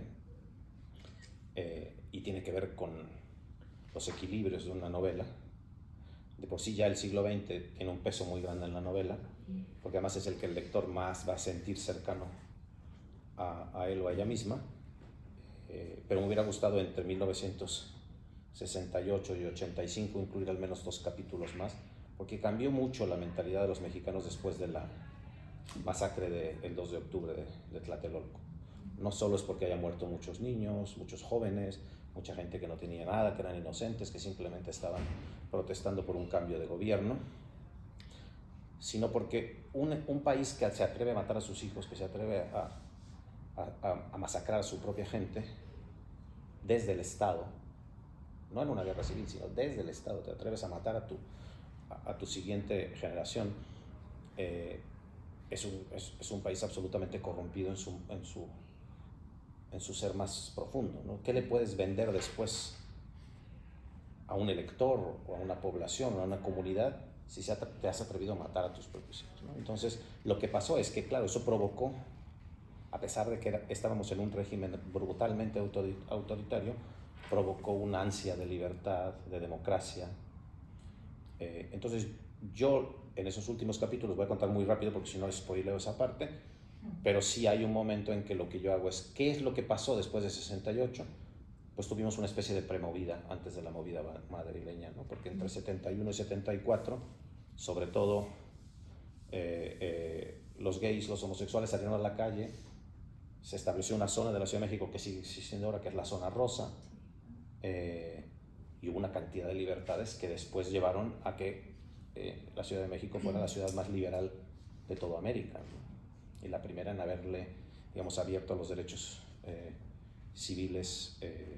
eh, y tiene que ver con los equilibrios de una novela. De por sí ya el siglo veinte tiene un peso muy grande en la novela, porque además es el que el lector más va a sentir cercano a, a él o a ella misma, eh, pero me hubiera gustado entre mil novecientos sesenta y ocho y ochenta y cinco incluir al menos dos capítulos más, porque cambió mucho la mentalidad de los mexicanos después de la masacre del dos de octubre de, de Tlatelolco. No solo es porque hayan muerto muchos niños, muchos jóvenes, mucha gente que no tenía nada, que eran inocentes, que simplemente estaban protestando por un cambio de gobierno, sino porque un, un país que se atreve a matar a sus hijos, que se atreve a, a, a masacrar a su propia gente desde el Estado, no en una guerra civil, sino desde el Estado, te atreves a matar a tu, a, a tu siguiente generación, eh, es, un, es, es un país absolutamente corrompido en su, en su, en su ser más profundo, ¿no? ¿Qué le puedes vender después a un elector o a una población o a una comunidad si te has atrevido a matar a tus propios hijos, ¿no? Entonces, lo que pasó es que, claro, eso provocó, a pesar de que era, estábamos en un régimen brutalmente autoritario, provocó una ansia de libertad, de democracia, Eh, entonces yo en esos últimos capítulos, voy a contar muy rápido porque si no spoileo esa parte, pero sí hay un momento en que lo que yo hago es, ¿qué es lo que pasó después de sesenta y ocho? Pues tuvimos una especie de premovida antes de la movida madrileña, ¿no? Porque entre setenta y uno y setenta y cuatro, sobre todo, eh, eh, los gays, los homosexuales salieron a la calle, se estableció una zona de la Ciudad de México que sigue existiendo ahora, que es la zona rosa, eh, y hubo una cantidad de libertades que después llevaron a que eh, la Ciudad de México fuera la ciudad más liberal de toda América, ¿no? Y la primera en haberle, digamos, abierto a los derechos eh, civiles, eh,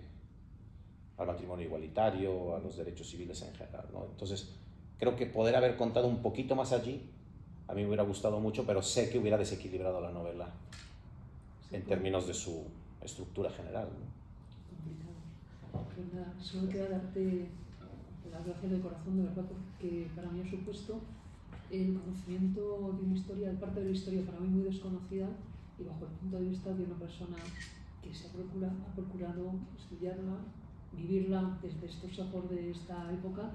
al matrimonio igualitario, a los derechos civiles en general, ¿no? Entonces, creo que poder haber contado un poquito más allí, a mí me hubiera gustado mucho, pero sé que hubiera desequilibrado la novela en términos de su estructura general, ¿no? Complicado. Pues nada, solo queda darte las gracias de corazón, de verdad, porque para mí ha supuesto el conocimiento de una historia, de parte de la historia para mí muy desconocida, y bajo el punto de vista de una persona que se ha, procura, ha procurado estudiarla, vivirla desde estos ojos de esta época,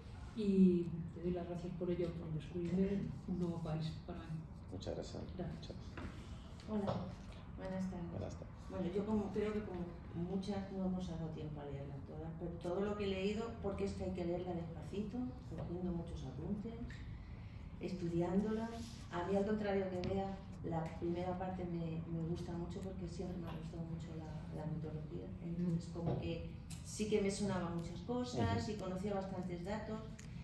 y te doy las gracias por ello, por descubrirme un nuevo país para mí. Muchas gracias. Gracias. Hola, buenas tardes. Buenas tardes. Bueno, yo como creo que como muchas no hemos dado tiempo a leerla toda, pero todo lo que he leído, porque es que hay que leerla despacito, cogiendo muchos apuntes, estudiándola. A mí, al contrario que vea, la primera parte me, me gusta mucho porque siempre me ha gustado mucho la, la mitología. Entonces, como que sí que me sonaban muchas cosas y conocía bastantes datos.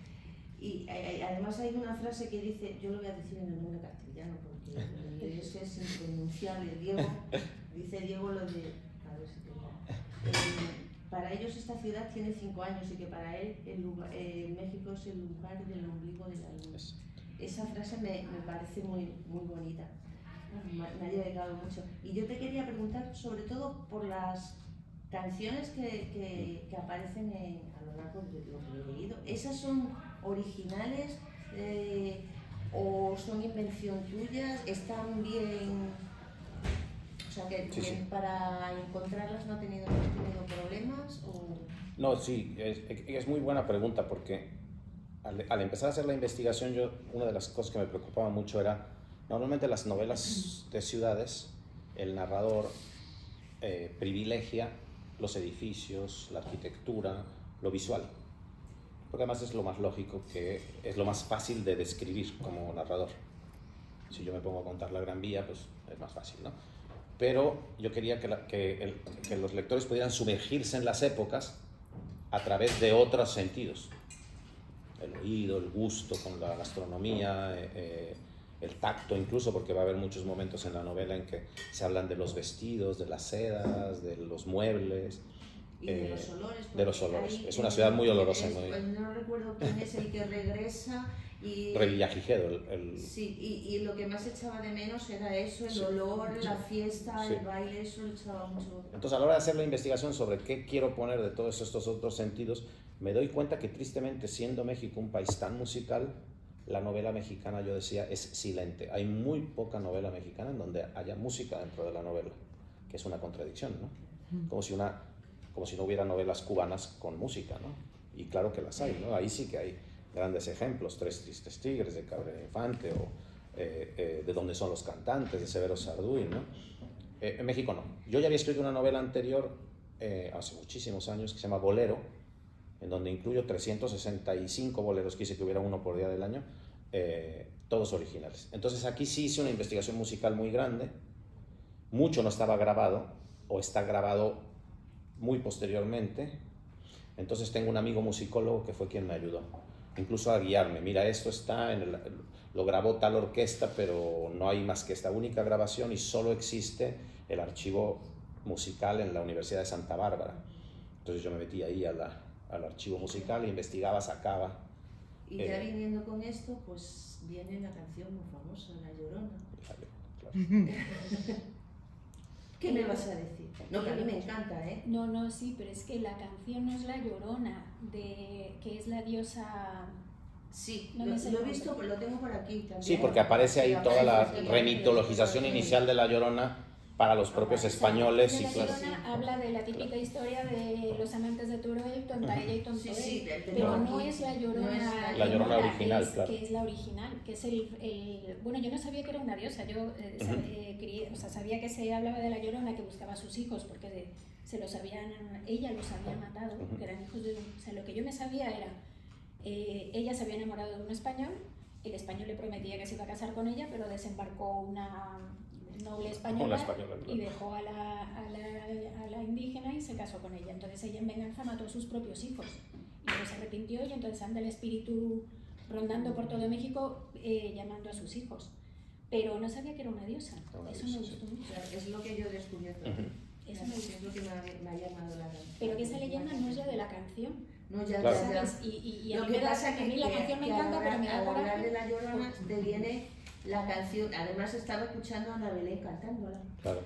Y eh, además hay una frase que dice, yo lo voy a decir en el nombre castellano porque en inglés es impronunciable. Diego, dice Diego lo de, a ver si te digo, eh, para ellos esta ciudad tiene cinco años y que para él el lugar, eh, México es el lugar del ombligo de la luna. Esa frase me, me parece muy, muy bonita, me, me ha llegado mucho. Y yo te quería preguntar sobre todo por las canciones que, que, que aparecen en, a lo largo de lo que he leído. ¿Esas son originales eh, o son invención tuya? ¿Están bien? O sea, que, Sí, que sí. para encontrarlas no has tenido, no has tenido problemas. ¿O? No, sí, es, es muy buena pregunta porque al, al empezar a hacer la investigación, yo, una de las cosas que me preocupaba mucho era, normalmente las novelas de ciudades, el narrador eh, privilegia los edificios, la arquitectura, lo visual, porque además es lo más lógico, que es lo más fácil de describir como narrador. Si yo me pongo a contar la Gran Vía, pues es más fácil, ¿no? Pero yo quería que, la, que, el, que los lectores pudieran sumergirse en las épocas a través de otros sentidos. El oído, el gusto con la gastronomía, eh, el tacto incluso, porque va a haber muchos momentos en la novela en que se hablan de los vestidos, de las sedas, de los muebles. Y de eh, los olores. De los olores. Ahí, Es una ciudad muy olorosa. Es, muy... pues no recuerdo quién es el que regresa. Y, Revillagigedo. El, el... Sí, y, y lo que más echaba de menos era eso, el Sí. olor, la fiesta, Sí. el baile, eso lo echaba mucho. Entonces, a la hora de hacer la investigación sobre qué quiero poner de todos estos otros sentidos, me doy cuenta que tristemente, siendo México un país tan musical, la novela mexicana, yo decía, es silente. Hay muy poca novela mexicana en donde haya música dentro de la novela, que es una contradicción, ¿no? Como si, una, como si no hubiera novelas cubanas con música, ¿no? Y claro que las hay, ¿no? Ahí sí que hay grandes ejemplos, Tres Tristes Tigres de Cabrera Infante, o eh, eh, De dónde son los cantantes, de Severo Sarduy, ¿no? Eh, en México no. Yo ya había escrito una novela anterior, eh, hace muchísimos años, que se llama Bolero, en donde incluyo trescientos sesenta y cinco boleros, quise que hubiera uno por día del año, eh, todos originales. Entonces aquí sí hice una investigación musical muy grande, mucho no estaba grabado, o está grabado muy posteriormente. Entonces tengo un amigo musicólogo que fue quien me ayudó, incluso a guiarme. Mira, esto está en el, lo grabó tal orquesta, pero no hay más que esta única grabación y solo existe el archivo musical en la Universidad de Santa Bárbara. Entonces yo me metí ahí a la, al archivo musical e investigaba, sacaba. Y ya eh, viniendo con esto, pues viene la canción muy famosa, La Llorona. Claro, claro. ¿Qué me vas a decir? No, que a mí me encanta, ¿eh? No, no, sí, pero es que la canción no es La Llorona, de, que es la diosa... Sí, No lo, me sé lo he el visto, nombre. lo tengo por aquí también. Sí, porque aparece ahí Sí, toda la aparece, sí, remitologización aparece. inicial de La Llorona para los propios españoles. Y La claro, Llorona habla de la típica historia de los amantes de Teruel, Tontaella y Tontoel, Sí, sí, de- de- pero aquí. no es La Llorona, No es La la la Llorona Mora, original, que es, claro. que es la original, que es el, el... Bueno, yo no sabía que era una diosa, yo eh, Ujú. sab- eh, quería- o sea, sabía que se hablaba de la Llorona, que buscaba a sus hijos, porque de- se los habían... Ella los había matado, Ujú. que eran hijos de... un- O sea, lo que yo me sabía era... Eh, ella se había enamorado de un español, el español le prometía que se iba a casar con ella, pero desembarcó una noble española, Una española, claro. y dejó a la, a, la, a la indígena y se casó con ella. Entonces ella en venganza mató a sus propios hijos y luego se arrepintió y entonces anda el espíritu rondando por todo México eh, llamando a sus hijos. Pero no sabía que era una diosa, Una eso diosa, me sí. gustó mucho. O sea, es lo que yo he descubierto. Ujú. Eso me Es gustó. lo que me ha, me ha llamado la atención. Pero que esa leyenda no es la de la canción, No, ya, Claro. ya, ya. ¿sabes? Y, y, y a Lo mí que me da- pasa a que, mí la que- canción me que encanta, al pero me hablar- da al hablar de coraje. la Llorona te viene la canción. Además estaba escuchando a Ana Belén cantándola. Claro.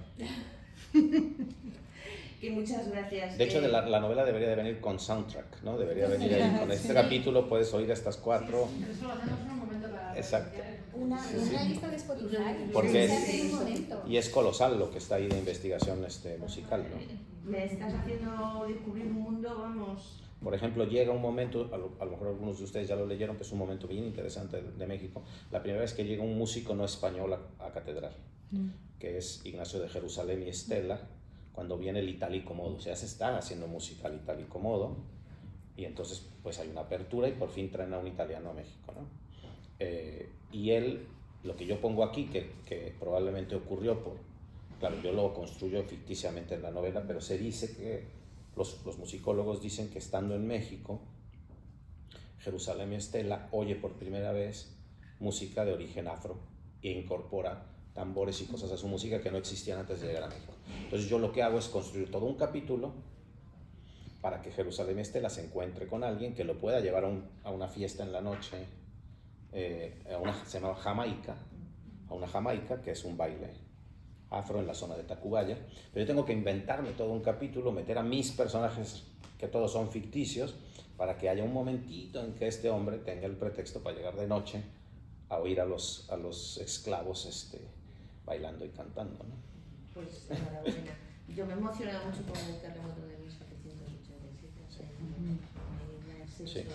Que muchas gracias. De hecho, eh, de la, la novela debería de venir con soundtrack, ¿no? Debería venir ahí. Con este Sí. capítulo puedes oír estas cuatro. Pero eso lo hacemos en un momento para... Exacto. Una, Sí, una sí. lista de Spotify. Porque se es- hace en un momento. Y es colosal lo que está ahí de investigación este, musical, ¿no? Me estás haciendo descubrir un mundo, vamos. Por ejemplo, llega un momento, a lo, a lo mejor algunos de ustedes ya lo leyeron, que es un momento bien interesante de, de México, la primera vez que llega un músico no español a, a catedral, que es Ignacio de Jerusalén y Estela, cuando viene el Italico Modo. O sea, se está haciendo música al Italico Modo, y entonces pues hay una apertura y por fin traen a un italiano a México, ¿no? Eh, y él, lo que yo pongo aquí, que, que probablemente ocurrió por... Claro, yo lo construyo ficticiamente en la novela, pero se dice que los, los musicólogos dicen que estando en México, Jerusalén y Estela oye por primera vez música de origen afro e incorpora tambores y cosas a su música que no existían antes de llegar a México. Entonces yo lo que hago es construir todo un capítulo para que Jerusalén y Estela se encuentre con alguien que lo pueda llevar a, un, a una fiesta en la noche, eh, a una, se llama Jamaica, a una Jamaica, que es un baile afro en la zona de Tacubaya, pero yo tengo que inventarme todo un capítulo, meter a mis personajes, que todos son ficticios, para que haya un momentito en que este hombre tenga el pretexto para llegar de noche a oír a los, a los esclavos este, bailando y cantando, ¿no? Pues enhorabuena. Yo me he emocionado mucho con el terremoto de mil setecientos ochenta y siete. O sea, me, me has hecho... Sí.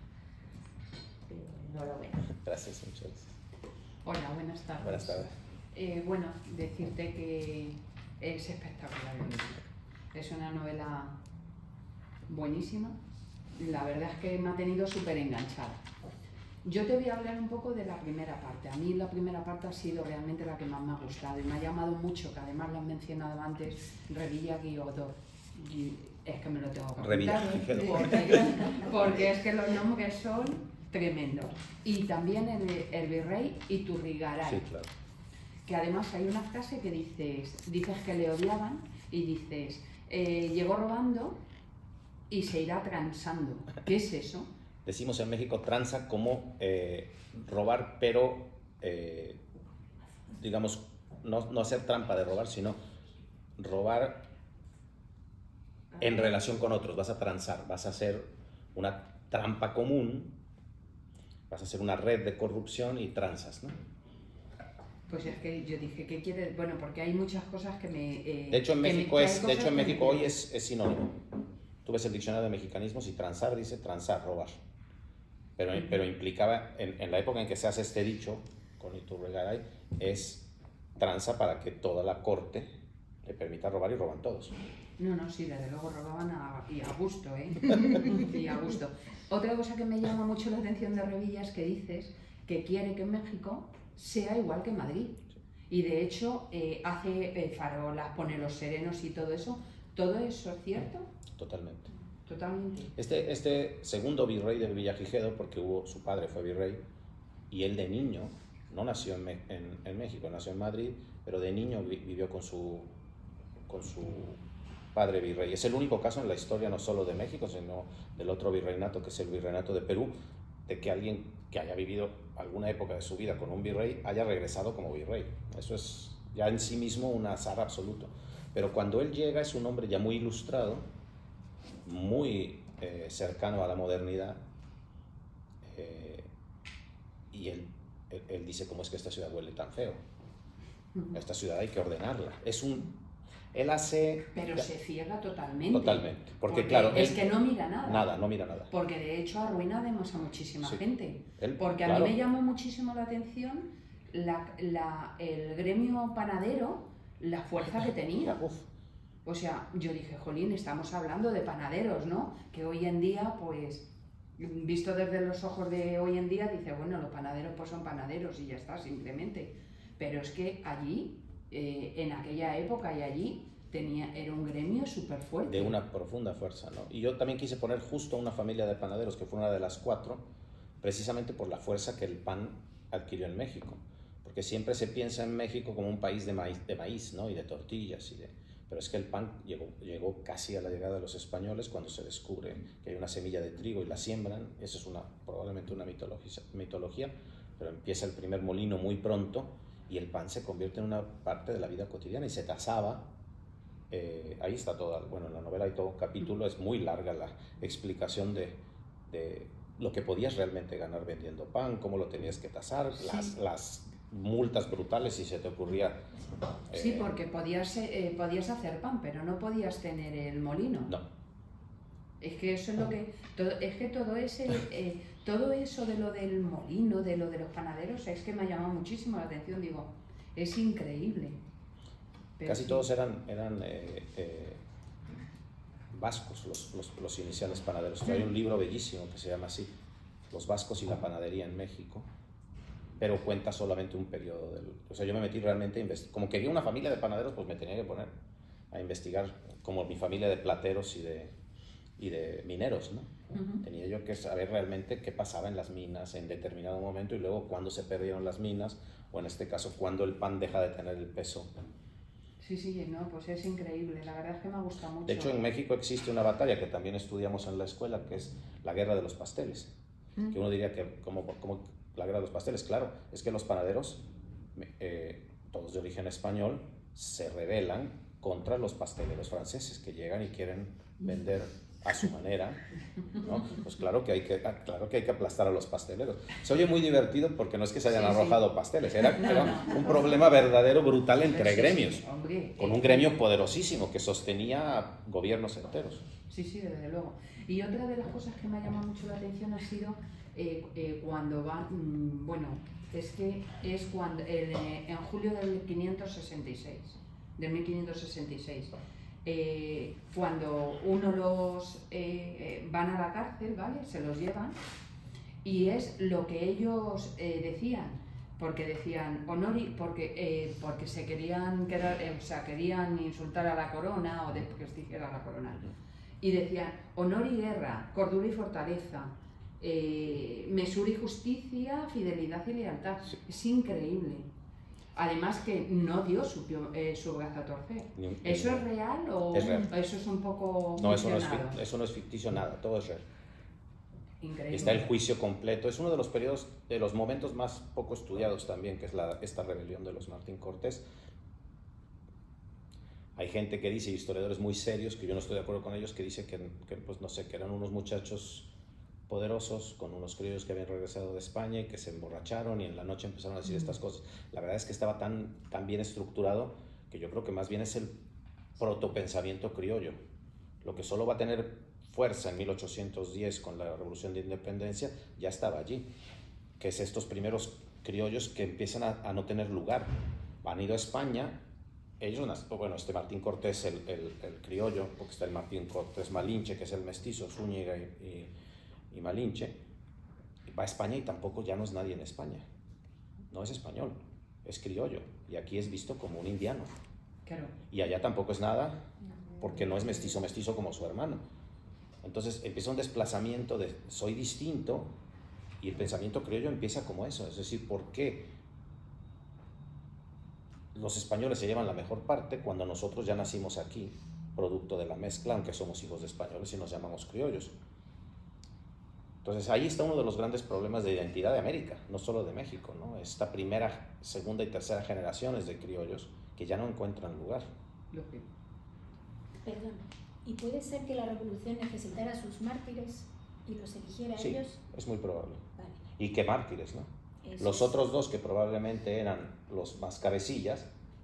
Pero enhorabuena. Gracias, muchas gracias. Hola, buenas tardes. Buenas tardes. Eh, bueno, decirte que es espectacular el libro. Es una novela buenísima. La verdad es que me ha tenido súper enganchada. Yo te voy a hablar un poco de la primera parte. A mí la primera parte ha sido realmente la que más me ha gustado y me ha llamado mucho, que además lo han mencionado antes, Revilla Guiodor. Y es que me lo tengo que Revilla apuntar, ¿eh? Guiodor. porque, porque es que los nombres son tremendos. Y también el, el virrey Iturrigaray. Sí, claro. Que además hay una frase que dices, dices que le odiaban y dices, eh, llegó robando y se irá transando. ¿Qué es eso? Decimos en México tranza como eh, robar, pero eh, digamos, no, no hacer trampa de robar, sino robar en relación con otros. Vas a transar, vas a hacer una trampa común, vas a hacer una red de corrupción y tranzas, ¿no? Pues es que yo dije, ¿qué quiere? Bueno, porque hay muchas cosas que me... eh, De hecho, en que me- México, que hay es, de cosas hecho, en que me México hoy pierden. es, es sinónimo. Tú ves el diccionario de mexicanismos y transar dice transar, robar. Pero, pero implicaba, en, en la época en que se hace este dicho, con Iturrigaray, es tranza para que toda la corte le permita robar y roban todos. No, no, sí, desde luego robaban a, y a gusto, ¿eh? Y a gusto. Otra cosa que me llama mucho la atención de Revilla es que dices que quiere que México sea igual que Madrid. Y de hecho eh, hace eh, farolas, pone los serenos y todo eso. ¿Todo eso es cierto? Totalmente. Totalmente. Este, este segundo virrey de Villagigedo, porque hubo, su padre fue virrey, y él de niño, no nació en, Me- en, en México, nació en Madrid, pero de niño vi- vivió con su, con su padre virrey. Es el único caso en la historia no solo de México, sino del otro virreinato, que es el virreinato de Perú, de que alguien que haya vivido alguna época de su vida con un virrey haya regresado como virrey. Eso es ya en sí mismo un azar absoluto. Pero cuando él llega es un hombre ya muy ilustrado, muy eh, cercano a la modernidad, eh, y él, él, él dice, ¿cómo es que esta ciudad huele tan feo? Esta ciudad hay que ordenarla. Es un, Él hace... Pero ya, se ciega totalmente. Totalmente. Porque, Porque claro... es él, que no mira nada. Nada, no mira nada. Porque de hecho arruina además a muchísima Sí. gente. Él, Porque claro. a mí me llamó muchísimo la atención la, la, el gremio panadero, la fuerza que tenía. Uf. O sea, yo dije, jolín, estamos hablando de panaderos, ¿no? Que hoy en día, pues, visto desde los ojos de hoy en día, dice, bueno, los panaderos pues son panaderos y ya está, simplemente. Pero es que allí, eh, en aquella época y allí, tenía, era un gremio súper fuerte. De una profunda fuerza, ¿no? Y yo también quise poner justo a una familia de panaderos, que fue una de las cuatro, precisamente por la fuerza que el pan adquirió en México. Porque siempre se piensa en México como un país de maíz, de maíz, ¿no? Y de tortillas y de... Pero es que el pan llegó, llegó casi a la llegada de los españoles cuando se descubre que hay una semilla de trigo y la siembran. Eso es una, probablemente una mitología, mitología, pero empieza el primer molino muy pronto y el pan se convierte en una parte de la vida cotidiana y se tasaba. Eh, ahí está todo, bueno, en la novela hay todo un capítulo, es muy larga la explicación de, de lo que podías realmente ganar vendiendo pan, cómo lo tenías que tasar, Sí. las, las multas brutales si se te ocurría. Eh, Sí, porque podías, eh, podías hacer pan, pero no podías tener el molino. No. Es que eso es lo que... Todo, es que todo, ese, eh, todo eso de lo del molino, de lo de los panaderos, es que me ha llamado muchísimo la atención. Digo, es increíble. Pero Casi sí. todos eran, eran eh, eh, vascos, los, los, los iniciales panaderos. Hay un libro bellísimo que se llama así, Los vascos y la panadería en México, pero cuenta solamente un periodo del... O sea, yo me metí realmente a investigar. Como quería una familia de panaderos, pues me tenía que poner a investigar, como mi familia de plateros y de, y de mineros, ¿no? Uh-huh. Tenía yo que saber realmente qué pasaba en las minas en determinado momento y luego cuándo se perdieron las minas, o en este caso, cuándo el pan deja de tener el peso. Sí, sí, no, pues es increíble, la verdad es que me gusta mucho. De hecho, en México existe una batalla que también estudiamos en la escuela, que es la guerra de los pasteles. Mm. Que uno diría que, como, como la guerra de los pasteles, claro, es que los panaderos, eh, todos de origen español, se rebelan contra los pasteleros franceses que llegan y quieren vender a su manera, ¿no? Pues claro que, hay que, claro que hay que aplastar a los pasteleros. Se oye muy divertido porque no es que se hayan sí, arrojado sí. pasteles, era, era un problema verdadero, brutal entre sí, gremios, sí, hombre, con un gremio poderosísimo que sostenía gobiernos enteros. Sí, sí, desde luego. Y otra de las cosas que me ha llamado mucho la atención ha sido eh, eh, cuando van, mmm, bueno, es que es cuando, eh, en julio del mil quinientos sesenta y seis, del mil quinientos sesenta y seis, Eh, cuando uno los eh, eh, van a la cárcel, ¿vale? Se los llevan y es lo que ellos eh, decían, porque decían honor y porque eh, porque se querían quedar, eh, o sea, querían insultar a la corona o desprestigiar a la corona y decían honor y guerra, cordura y fortaleza, eh, mesura y justicia, fidelidad y lealtad. Sí. Es increíble. Además que no dio su, eh, su brazo a torcer. Ni, ¿Eso ni, es real o es real. eso es un poco No, eso no, es, eso no es ficticio nada, todo es real. Increíble. Está el juicio completo. Es uno de los periodos, de los momentos más poco estudiados también, que es la, esta rebelión de los Martín Cortés. Hay gente que dice, historiadores muy serios, que yo no estoy de acuerdo con ellos, que dice que, que pues no sé, que eran unos muchachos poderosos, con unos criollos que habían regresado de España y que se emborracharon y en la noche empezaron a decir mm. estas cosas. La verdad es que estaba tan, tan bien estructurado que yo creo que más bien es el protopensamiento criollo. Lo que solo va a tener fuerza en mil ochocientos diez con la Revolución de Independencia ya estaba allí, que es estos primeros criollos que empiezan a, a no tener lugar. Han ido a España, ellos, bueno, este Martín Cortés, el, el, el criollo, porque está el Martín Cortés Malinche, que es el mestizo, Zúñiga y, y y Malinche, va a España y tampoco ya no es nadie en España. No es español, es criollo. Y aquí es visto como un indiano. Claro. Y allá tampoco es nada, porque no es mestizo, mestizo como su hermano. Entonces empieza un desplazamiento de soy distinto, y el pensamiento criollo empieza como eso. Es decir, ¿por qué los españoles se llevan la mejor parte cuando nosotros ya nacimos aquí, producto de la mezcla, aunque somos hijos de españoles y nos llamamos criollos? Entonces ahí está uno de los grandes problemas de identidad de América, no solo de México, ¿no? Esta primera, segunda y tercera generaciones de criollos que ya no encuentran lugar. Perdón, ¿y puede ser que la revolución necesitara a sus mártires y los eligiera a sí, ellos? Sí, es muy probable. Vale. ¿Y qué mártires, no? Eso los es. otros dos que probablemente eran los más cabecillas,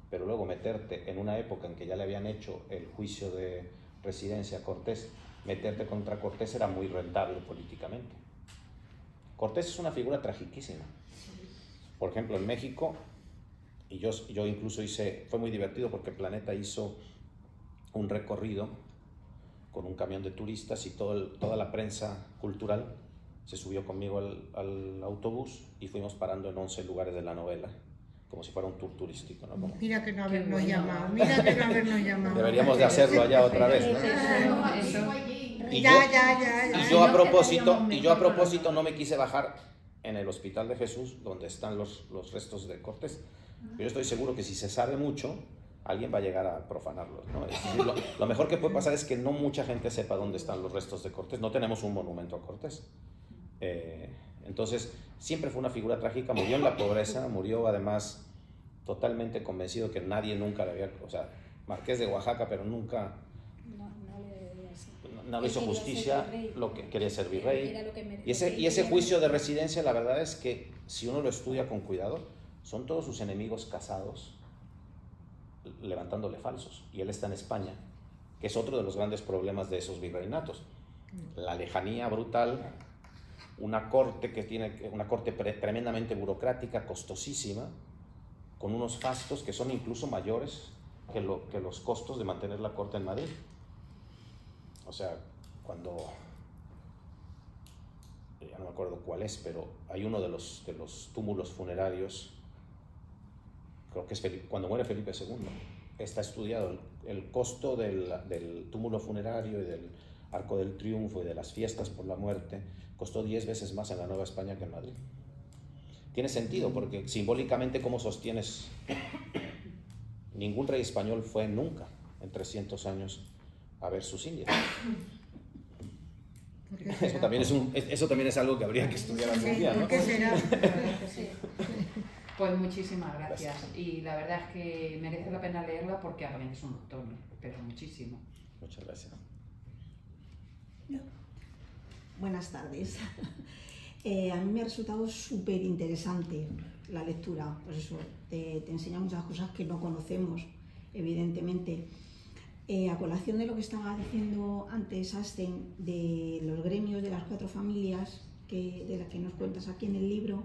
pero luego meterte en una época en que ya le habían hecho el juicio de residencia a Cortés, meterte contra Cortés era muy rentable políticamente. Cortés es una figura tragiquísima. Por ejemplo, en México, y yo, yo incluso hice, fue muy divertido porque Planeta hizo un recorrido con un camión de turistas y todo el, toda la prensa cultural se subió conmigo al, al autobús y fuimos parando en once lugares de la novela, como si fuera un tour turístico, ¿no? Como... Mira que no habernos llamado, mira que no habernos llamado. Deberíamos de hacerlo allá otra vez, ¿no? Y yo, ya, ya, ya, ya. y yo a propósito, y yo a propósito no me quise bajar en el Hospital de Jesús, donde están los, los restos de Cortés. Yo estoy seguro que si se sabe mucho, alguien va a llegar a profanarlos, ¿no? Lo, lo mejor que puede pasar es que no mucha gente sepa dónde están los restos de Cortés. No tenemos un monumento a Cortés. Eh, entonces, siempre fue una figura trágica, murió en la pobreza, murió además totalmente convencido que nadie nunca le había... O sea, Marqués de Oaxaca, pero nunca... No, no le, no, no le hizo justicia, lo que quería ser virrey. Lo que me, y ese, y ese juicio de residencia, la verdad es que si uno lo estudia con cuidado, son todos sus enemigos casados levantándole falsos. Y él está en España, que es otro de los grandes problemas de esos virreinatos. La lejanía brutal, una corte que tiene una corte tremendamente burocrática, costosísima, con unos fastos que son incluso mayores que, lo, que los costos de mantener la corte en Madrid. O sea, cuando, ya no me acuerdo cuál es, pero hay uno de los, de los túmulos funerarios, creo que es Felipe, cuando muere Felipe segundo, está estudiado el, el costo del, del túmulo funerario y del Arco del Triunfo y de las fiestas por la muerte, costó diez veces más en la Nueva España que en Madrid. Tiene sentido, porque simbólicamente, ¿cómo sostienes? Ningún rey español fue nunca en trescientos años a ver sus Indias. Eso también, es un, eso también es algo que habría que estudiar algún día, ¿no? ¿Por qué será? Pues muchísimas gracias. Y la verdad es que merece la pena leerla porque realmente es un montón, pero muchísimo. Muchas gracias. Buenas tardes. Eh, a mí me ha resultado súper interesante la lectura, pues eso, te, te enseña muchas cosas que no conocemos, evidentemente. Eh, a colación de lo que estaba diciendo antes Asten, de los gremios de las cuatro familias, que, de las que nos cuentas aquí en el libro,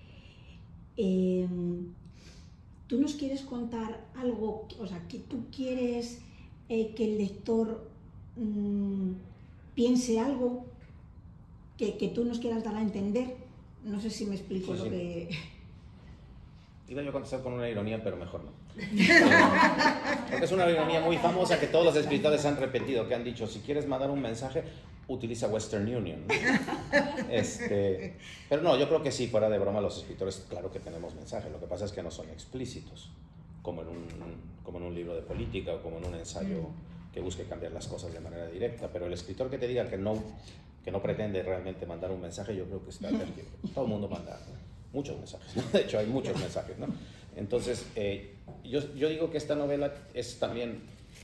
eh, ¿tú nos quieres contar algo, o sea, que tú quieres eh, que el lector mmm, piense algo que, que tú nos quieras dar a entender? No sé si me explico sí, lo sí. que... Iba yo a contestar con una ironía, pero mejor no. Porque es una ironía muy famosa que todos los escritores han repetido, que han dicho, si quieres mandar un mensaje, utiliza Western Union. Este, pero no, yo creo que sí, fuera de broma, los escritores, claro que tenemos mensaje. Lo que pasa es que no son explícitos, como en un, como en un libro de política o como en un ensayo que busque cambiar las cosas de manera directa. Pero el escritor que te diga que no, que no pretende realmente mandar un mensaje, yo creo que está perdido. Todo el mundo manda muchos mensajes, ¿no? De hecho, hay muchos mensajes, ¿no? Entonces, eh, yo, yo digo que esta novela es también...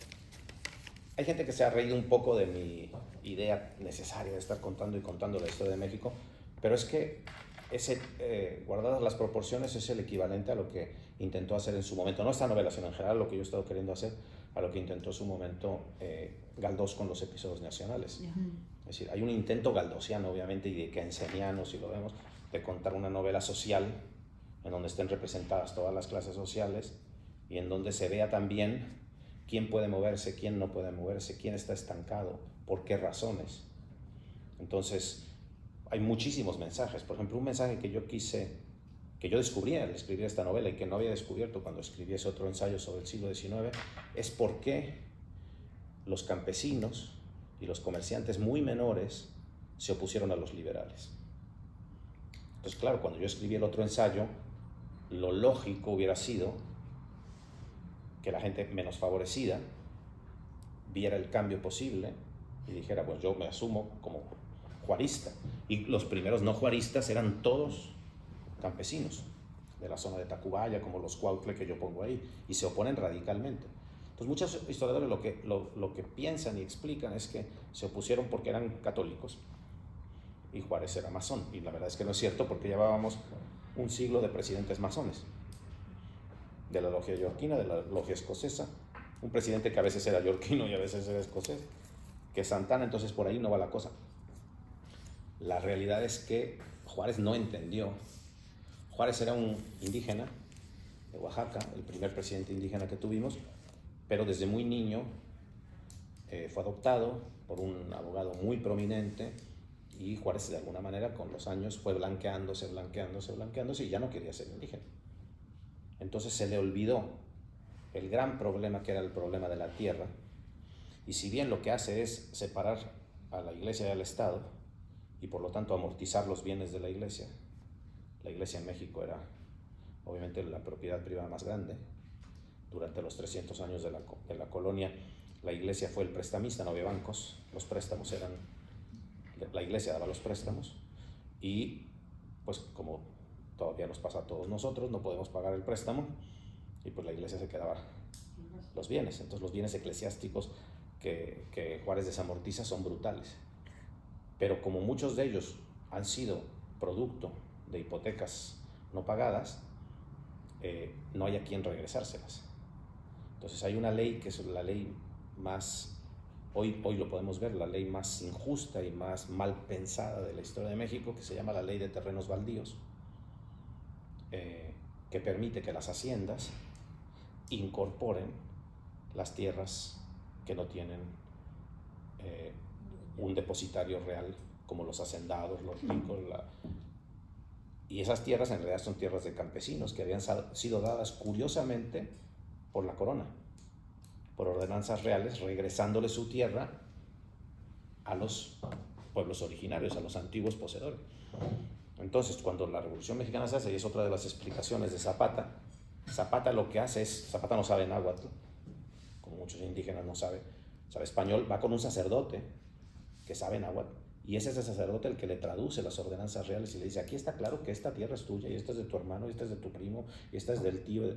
Hay gente que se ha reído un poco de mi idea necesaria de estar contando y contando la historia de México, pero es que, ese, eh, guardadas las proporciones, es el equivalente a lo que intentó hacer en su momento, no esta novela, sino en general lo que yo he estado queriendo hacer, a lo que intentó en su momento eh, Galdós con los episodios nacionales. Yeah. Es decir, hay un intento galdosiano, obviamente, y de keynesiano, si lo vemos, de contar una novela social en donde estén representadas todas las clases sociales y en donde se vea también quién puede moverse, quién no puede moverse, quién está estancado, por qué razones. Entonces, hay muchísimos mensajes. Por ejemplo, un mensaje que yo quise, que yo descubrí al escribir esta novela y que no había descubierto cuando escribí ese otro ensayo sobre el siglo diecinueve, es por qué los campesinos y los comerciantes muy menores se opusieron a los liberales. Entonces, claro, cuando yo escribí el otro ensayo, lo lógico hubiera sido que la gente menos favorecida viera el cambio posible y dijera, pues yo me asumo como juarista. Y los primeros no juaristas eran todos campesinos de la zona de Tacubaya, como los Cuautle que yo pongo ahí, y se oponen radicalmente. Entonces muchos historiadores lo que, lo, lo que piensan y explican es que se opusieron porque eran católicos y Juárez era masón, y la verdad es que no es cierto porque llevábamos un siglo de presidentes masones. de la logia yorquina, de la logia escocesa, un presidente que a veces era yorquino y a veces era escocés, que Santana, entonces por ahí no va la cosa. La realidad es que Juárez no entendió. Juárez era un indígena de Oaxaca, el primer presidente indígena que tuvimos, pero desde muy niño eh, fue adoptado por un abogado muy prominente y Juárez de alguna manera con los años fue blanqueándose, blanqueándose, blanqueándose y ya no quería ser indígena. Entonces se le olvidó el gran problema que era el problema de la tierra, y si bien lo que hace es separar a la iglesia y al Estado y por lo tanto amortizar los bienes de la iglesia, la iglesia en México era obviamente la propiedad privada más grande. Durante los trescientos años de la, de la colonia, la iglesia fue el prestamista, no había bancos, los préstamos eran, la iglesia daba los préstamos y pues como todavía nos pasa a todos nosotros, no podemos pagar el préstamo y pues la iglesia se quedaba los bienes. Entonces los bienes eclesiásticos que, que Juárez desamortiza son brutales, pero como muchos de ellos han sido producto de hipotecas no pagadas, eh, no hay a quien regresárselas. Entonces hay una ley que es la ley más, hoy, hoy lo podemos ver, la ley más injusta y más mal pensada de la historia de México, que se llama la ley de terrenos baldíos, eh, que permite que las haciendas incorporen las tierras que no tienen eh, un depositario real, como los hacendados, los ricos, la, y esas tierras en realidad son tierras de campesinos que habían sido dadas curiosamente por la corona, por ordenanzas reales, regresándole su tierra a los pueblos originarios, a los antiguos poseedores. Entonces, cuando la Revolución Mexicana se hace, y es otra de las explicaciones de Zapata, Zapata lo que hace es, Zapata no sabe náhuatl, como muchos indígenas no saben, sabe español, va con un sacerdote que sabe náhuatl, y es ese sacerdote el que le traduce las ordenanzas reales y le dice, aquí está claro que esta tierra es tuya, y esta es de tu hermano, y esta es de tu primo, y esta es del tío.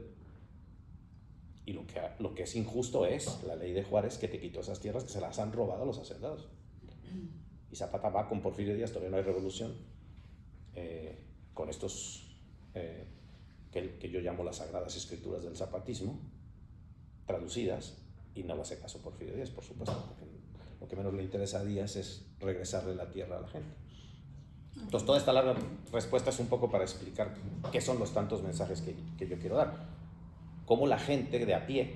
Y lo que, lo que es injusto es la ley de Juárez, que te quitó esas tierras que se las han robado a los hacendados. Y Zapata va con Porfirio Díaz, todavía no hay revolución, eh, con estos eh, que, que yo llamo las sagradas escrituras del zapatismo, traducidas, y no le hace caso Porfirio Díaz, por supuesto, porque lo que menos le interesa a Díaz es regresarle la tierra a la gente. Entonces, toda esta larga respuesta es un poco para explicar qué son los tantos mensajes que, que yo quiero dar. Cómo la gente de a pie,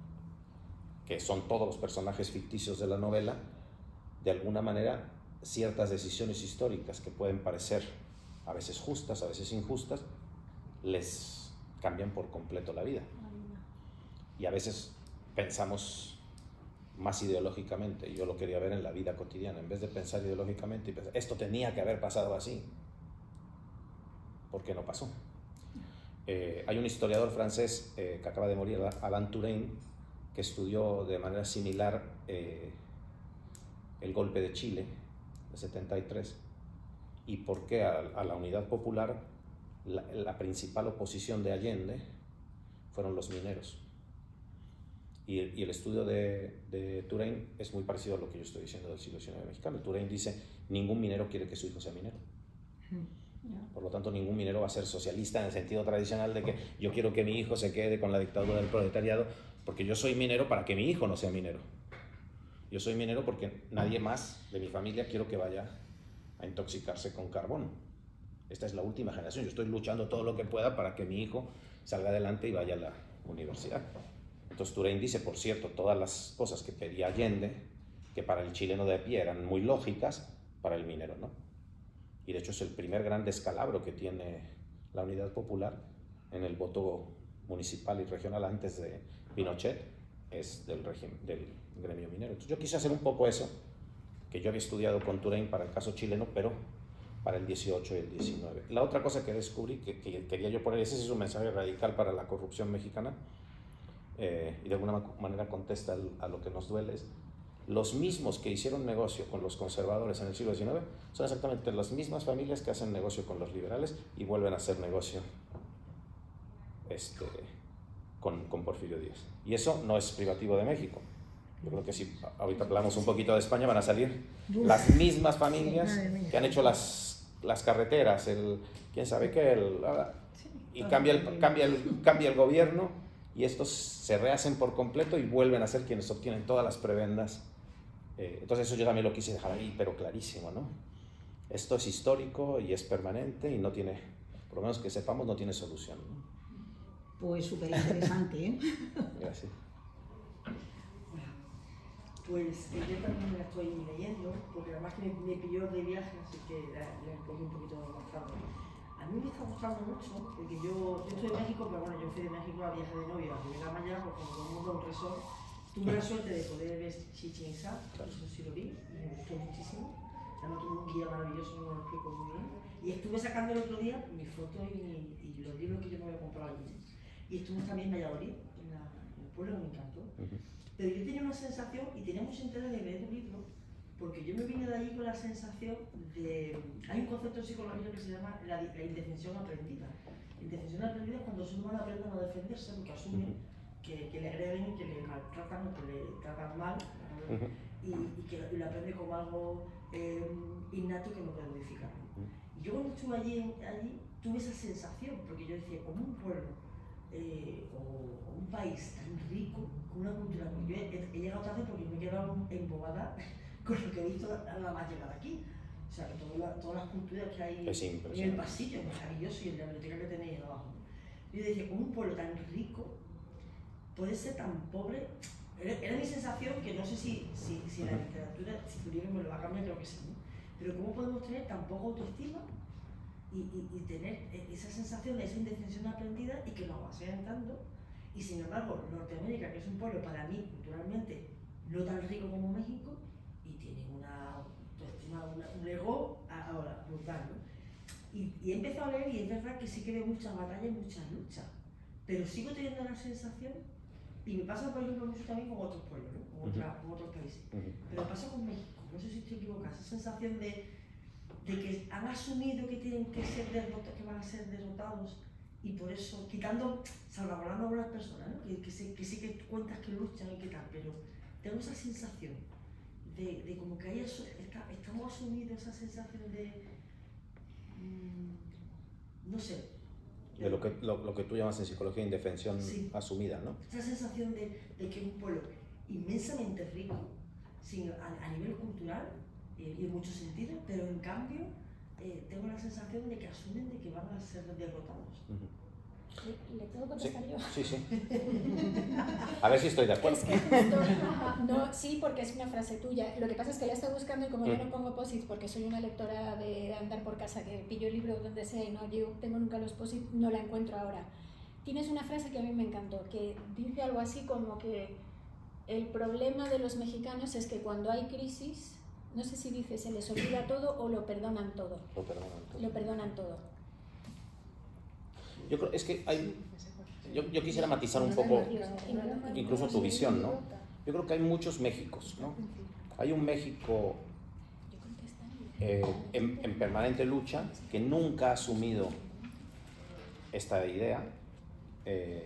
que son todos los personajes ficticios de la novela, de alguna manera, ciertas decisiones históricas que pueden parecer a veces justas, a veces injustas, les cambian por completo la vida. Y a veces pensamos más ideológicamente, y yo lo quería ver en la vida cotidiana, en vez de pensar ideológicamente y pensar, esto tenía que haber pasado así, ¿por qué no pasó? Eh, hay un historiador francés eh, que acaba de morir, Alain Touraine, que estudió de manera similar eh, el golpe de Chile de setenta y tres y por qué a, a la unidad popular la, la principal oposición de Allende fueron los mineros. Y, y el estudio de, de Touraine es muy parecido a lo que yo estoy diciendo del siglo diecinueve mexicano. Touraine dice, ningún minero quiere que su hijo sea minero. Por lo tanto, ningún minero va a ser socialista en el sentido tradicional de que yo quiero que mi hijo se quede con la dictadura del proletariado porque yo soy minero para que mi hijo no sea minero. Yo soy minero porque nadie más de mi familia quiero que vaya a intoxicarse con carbón. Esta es la última generación. Yo estoy luchando todo lo que pueda para que mi hijo salga adelante y vaya a la universidad. Entonces Touraine dice, por cierto, todas las cosas que pedía Allende, que para el chileno de a pie eran muy lógicas, para el minero no. Y de hecho es el primer gran descalabro que tiene la Unidad Popular en el voto municipal y regional antes de Pinochet, es del, régimen, del gremio minero. Entonces yo quise hacer un poco eso, que yo había estudiado con Touraine para el caso chileno, pero para el dieciocho y el diecinueve. La otra cosa que descubrí, que, que quería yo poner, ese es un mensaje radical para la corrupción mexicana, eh, y de alguna manera contesta a lo que nos duele, es los mismos que hicieron negocio con los conservadores en el siglo diecinueve son exactamente las mismas familias que hacen negocio con los liberales y vuelven a hacer negocio este, con, con Porfirio Díaz. Y eso no es privativo de México. Yo creo que si ahorita hablamos un poquito de España van a salir las mismas familias que han hecho las las carreteras, el quién sabe qué, el, y cambia el, cambia, el, cambia el gobierno y estos se rehacen por completo y vuelven a ser quienes obtienen todas las prebendas. Eh, entonces eso yo también lo quise dejar ahí, pero clarísimo, ¿no? Esto es histórico y es permanente y no tiene, por lo menos que sepamos, no tiene solución, ¿no? Pues súper interesante, ¿eh? Gracias. Pues eh, yo también la estoy leyendo, porque además que me, me pilló de viaje, así que la, la cogí un poquito más tarde. A mí me está gustando mucho, porque yo, yo estoy de México, pero bueno, yo fui de México a viaje de novio, a llegar mañana, porque como todo el mundo un resort, tuve la suerte de poder ver Chichén Itzá, eso sí lo vi, y me gustó muchísimo. Además tuve un guía maravilloso, me lo explico muy bien. Y estuve sacando el otro día mis fotos y, y los libros que yo me había comprado allí. Y estuve también en Valladolid, en, la, en el pueblo, que me encantó. Pero yo tenía una sensación, y tenía mucho interés de leer el libro, porque yo me vine de allí con la sensación de... Hay un concepto psicológico que se llama la, la indefensión aprendida. La indefensión aprendida es cuando el ser humano aprende a no defenderse, porque asume que, que le agreden, que le maltratan o que le tratan mal, y, y que lo aprende como algo eh, innato que no puede modificar. Y yo cuando estuve allí, allí tuve esa sensación, porque yo decía, como un pueblo eh, o, o un país tan rico, con una cultura, porque yo he, he llegado tarde porque me he quedado embobada con lo que he visto nada más llegar aquí. O sea, que toda la, todas las culturas que hay en el pasillo, maravilloso, y en la biblioteca que tenéis abajo. Yo decía, como un pueblo tan rico puede ser tan pobre. Era, era mi sensación, que no sé si, si, si la literatura, si tu libro me lo va a cambiar, creo que sí, ¿no? Pero cómo podemos tener tan poca autoestima y, y, y tener esa sensación de esa indefensión aprendida y que nos va sentando. Y sin embargo, Norteamérica, que es un pueblo para mí culturalmente no tan rico como México, y tiene una autoestima, una, un ego ahora brutal, ¿no? Y, y he empezado a leer, y es verdad que sí que veo muchas batallas y muchas luchas, pero sigo teniendo la sensación, y me pasa por ejemplo mucho también con otros pueblos, ¿no? con, otra, con otros países, pero me pasa con México, no sé si estoy equivocada, esa sensación de, de que han asumido que tienen que ser derrotados, que van a ser derrotados, y por eso, quitando, salvaguardando a algunas personas, ¿no? que, que, sí, que sí que cuentas que luchan y que tal, pero tengo esa sensación de, de como que hay eso, está, estamos asumidos, esa sensación de, mmm, no sé, de lo que, lo, lo que tú llamas en psicología indefensión sí. asumida, ¿no? Esa sensación de, de que es un pueblo inmensamente rico, sin, a, a nivel cultural eh, y en muchos sentidos, pero en cambio eh, tengo la sensación de que asumen de que van a ser derrotados. Uh-huh. ¿Le puedo contestar sí, yo? Sí, sí. A ver si estoy de acuerdo. Es que justo, no, sí, porque es una frase tuya. Lo que pasa es que la estoy buscando y como mm. yo no pongo posits porque soy una lectora de andar por casa, que pillo el libro donde sea y no yo tengo nunca los posits, no la encuentro ahora. Tienes una frase que a mí me encantó, que dice algo así como que el problema de los mexicanos es que cuando hay crisis, no sé si dice se les olvida todo o lo perdonan todo. Lo perdonan todo. Lo perdonan todo. Yo creo, es que hay, yo, yo quisiera matizar un poco, incluso tu visión, ¿no? Yo creo que hay muchos Méxicos, ¿no? Hay un México eh, en, en permanente lucha que nunca ha asumido esta idea, eh,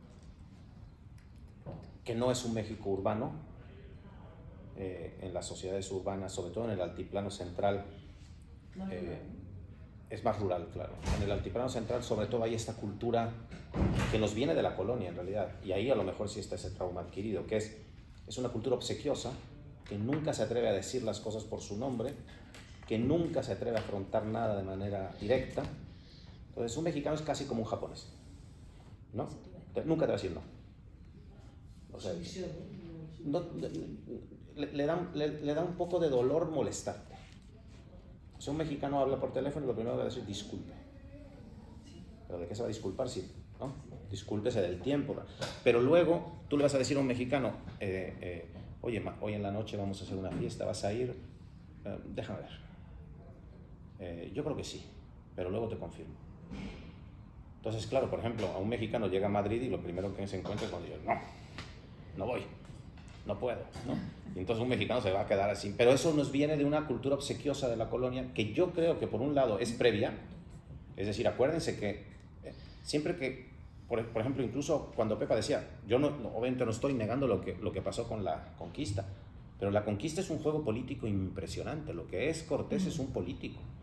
que no es un México urbano, eh, en las sociedades urbanas, sobre todo en el altiplano central, eh, es más rural, claro. En el altiplano central, sobre todo, hay esta cultura que nos viene de la colonia, en realidad. Y ahí a lo mejor sí está ese trauma adquirido, que es, es una cultura obsequiosa, que nunca se atreve a decir las cosas por su nombre, que nunca se atreve a afrontar nada de manera directa. Entonces, un mexicano es casi como un japonés, ¿no? Nunca te va a decir no. O sea, no, le, le, da, le, le da un poco de dolor molestarte. O sea, un mexicano habla por teléfono y lo primero que va a decir disculpe. ¿Pero de qué se va a disculpar? Sí, ¿no? Discúlpese del tiempo. Pero luego tú le vas a decir a un mexicano, eh, eh, oye, hoy en la noche vamos a hacer una fiesta, ¿vas a ir? Eh, déjame ver. Eh, yo creo que sí, pero luego te confirmo. Entonces, claro, por ejemplo, a un mexicano llega a Madrid y lo primero que se encuentra es cuando dice, no, no voy, no puedo, ¿no? Y entonces un mexicano se va a quedar así. Pero eso nos viene de una cultura obsequiosa de la colonia que yo creo que por un lado es previa. Es decir, acuérdense que eh, siempre que, por, por ejemplo, incluso cuando Pepa decía, yo no, no, obviamente no estoy negando lo que, lo que pasó con la conquista, pero la conquista es un juego político impresionante. Lo que es Cortés mm. es un político.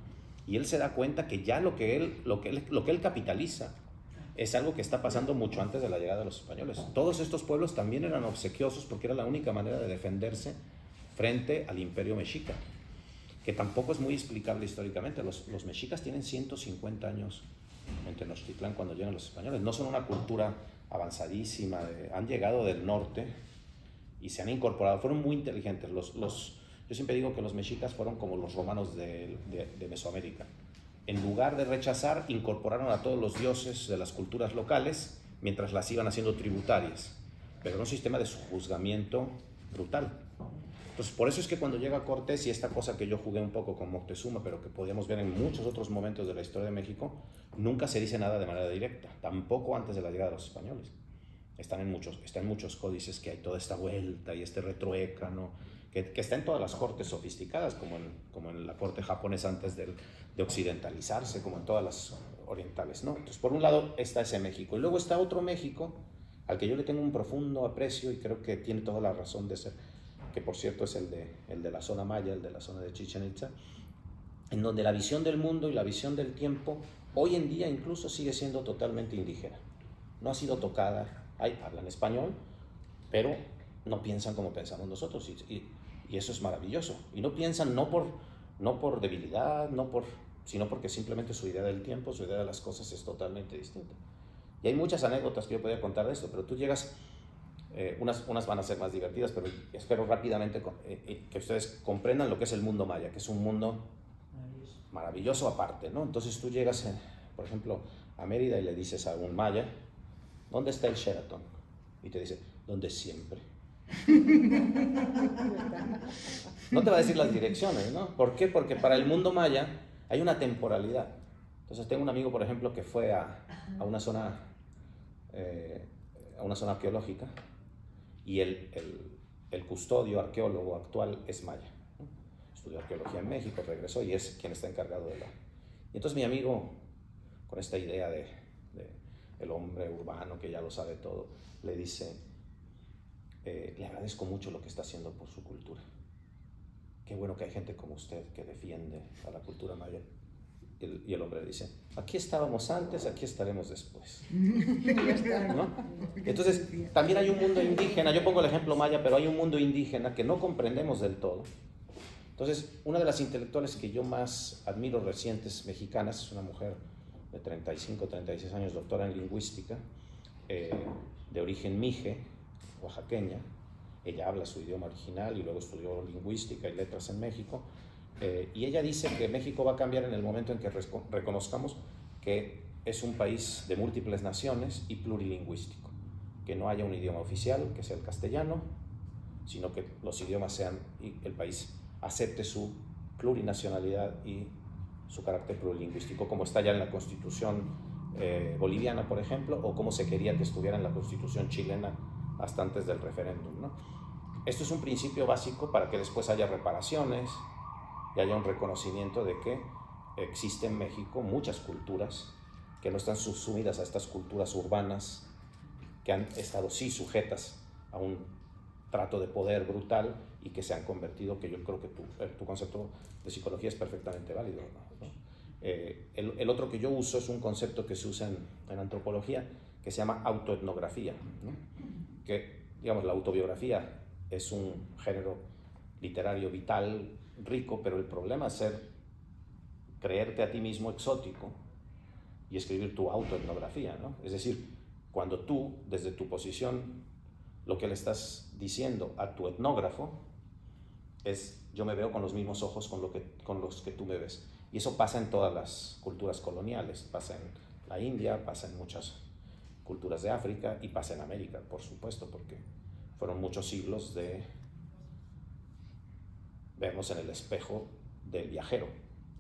Y él se da cuenta que ya lo que él, lo que él, lo que él capitaliza es algo que está pasando mucho antes de la llegada de los españoles. Todos estos pueblos también eran obsequiosos porque era la única manera de defenderse frente al imperio mexica, que tampoco es muy explicable históricamente. Los, los mexicas tienen ciento cincuenta años en Tenochtitlán cuando llegan los españoles. No son una cultura avanzadísima, de, han llegado del norte y se han incorporado, fueron muy inteligentes. Los, los, yo siempre digo que los mexicas fueron como los romanos de, de, de Mesoamérica. En lugar de rechazar, incorporaron a todos los dioses de las culturas locales mientras las iban haciendo tributarias, pero era un sistema de sojuzgamiento brutal. Entonces, por eso es que cuando llega Cortés, y esta cosa que yo jugué un poco con Moctezuma, pero que podíamos ver en muchos otros momentos de la historia de México, nunca se dice nada de manera directa, tampoco antes de la llegada de los españoles. Están en muchos, está en muchos códices que hay toda esta vuelta y este retruécano, que, que está en todas las cortes sofisticadas, como en, como en la corte japonesa antes de, de occidentalizarse, como en todas las orientales, ¿no? Entonces, por un lado está ese México, y luego está otro México, al que yo le tengo un profundo aprecio y creo que tiene toda la razón de ser, que por cierto es el de, el de la zona maya, el de la zona de Chichén Itzá, en donde la visión del mundo y la visión del tiempo hoy en día incluso sigue siendo totalmente indígena. No ha sido tocada, hay, hablan español, pero no piensan como pensamos nosotros, y, y, y eso es maravilloso. Y no piensan no por, no por debilidad, no por, sino porque simplemente su idea del tiempo, su idea de las cosas es totalmente distinta. Y hay muchas anécdotas que yo podría contar de esto, pero tú llegas... Eh, unas, unas van a ser más divertidas, pero espero rápidamente eh, eh, que ustedes comprendan lo que es el mundo maya, que es un mundo maravilloso aparte, ¿no? Entonces tú llegas, eh, por ejemplo, a Mérida y le dices a un maya, ¿dónde está el Sheraton? Y te dice, ¿dónde siempre? No te va a decir las direcciones, ¿no? ¿Por qué? Porque para el mundo maya hay una temporalidad. Entonces tengo un amigo, por ejemplo, que fue a, a una zona, eh, a una zona arqueológica, y el, el, el custodio arqueólogo actual es maya, ¿no? Estudió arqueología en México, regresó y es quien está encargado de la... Y entonces mi amigo, con esta idea de, de el hombre urbano que ya lo sabe todo, le dice, eh, le agradezco mucho lo que está haciendo por su cultura. Qué bueno que hay gente como usted que defiende a la cultura maya. Y el, y el hombre le dice, aquí estábamos antes, aquí estaremos después, ¿no? Entonces, también hay un mundo indígena, yo pongo el ejemplo maya, pero hay un mundo indígena que no comprendemos del todo. Entonces, una de las intelectuales que yo más admiro recientes mexicanas es una mujer de treinta y cinco, treinta y seis años, doctora en lingüística, eh, de origen mije, oaxaqueña. Ella habla su idioma original y luego estudió lingüística y letras en México. Eh, y ella dice que México va a cambiar en el momento en que reconozcamos que es un país de múltiples naciones y plurilingüístico, que no haya un idioma oficial, que sea el castellano, sino que los idiomas sean, y el país acepte su plurinacionalidad y su carácter plurilingüístico, como está ya en la Constitución eh, boliviana, por ejemplo, o como se quería que estuviera en la Constitución chilena hasta antes del referéndum, ¿no? Esto es un principio básico para que después haya reparaciones y haya un reconocimiento de que existe en México muchas culturas que no están subsumidas a estas culturas urbanas, que han estado sí sujetas a un trato de poder brutal y que se han convertido, que yo creo que tu, tu concepto de psicología es perfectamente válido, ¿no? Eh, el, el otro que yo uso es un concepto que se usa en, en antropología, que se llama autoetnografía, ¿no? Que, digamos, la autobiografía es un género literario vital, rico, pero el problema es ser, creerte a ti mismo exótico y escribir tu autoetnografía, ¿no? Es decir, cuando tú, desde tu posición, lo que le estás diciendo a tu etnógrafo es, yo me veo con los mismos ojos con, lo que, con los que tú me ves. Y eso pasa en todas las culturas coloniales, pasa en la India, pasa en muchas culturas de África y pasa en América, por supuesto, porque fueron muchos siglos de vernos en el espejo del viajero.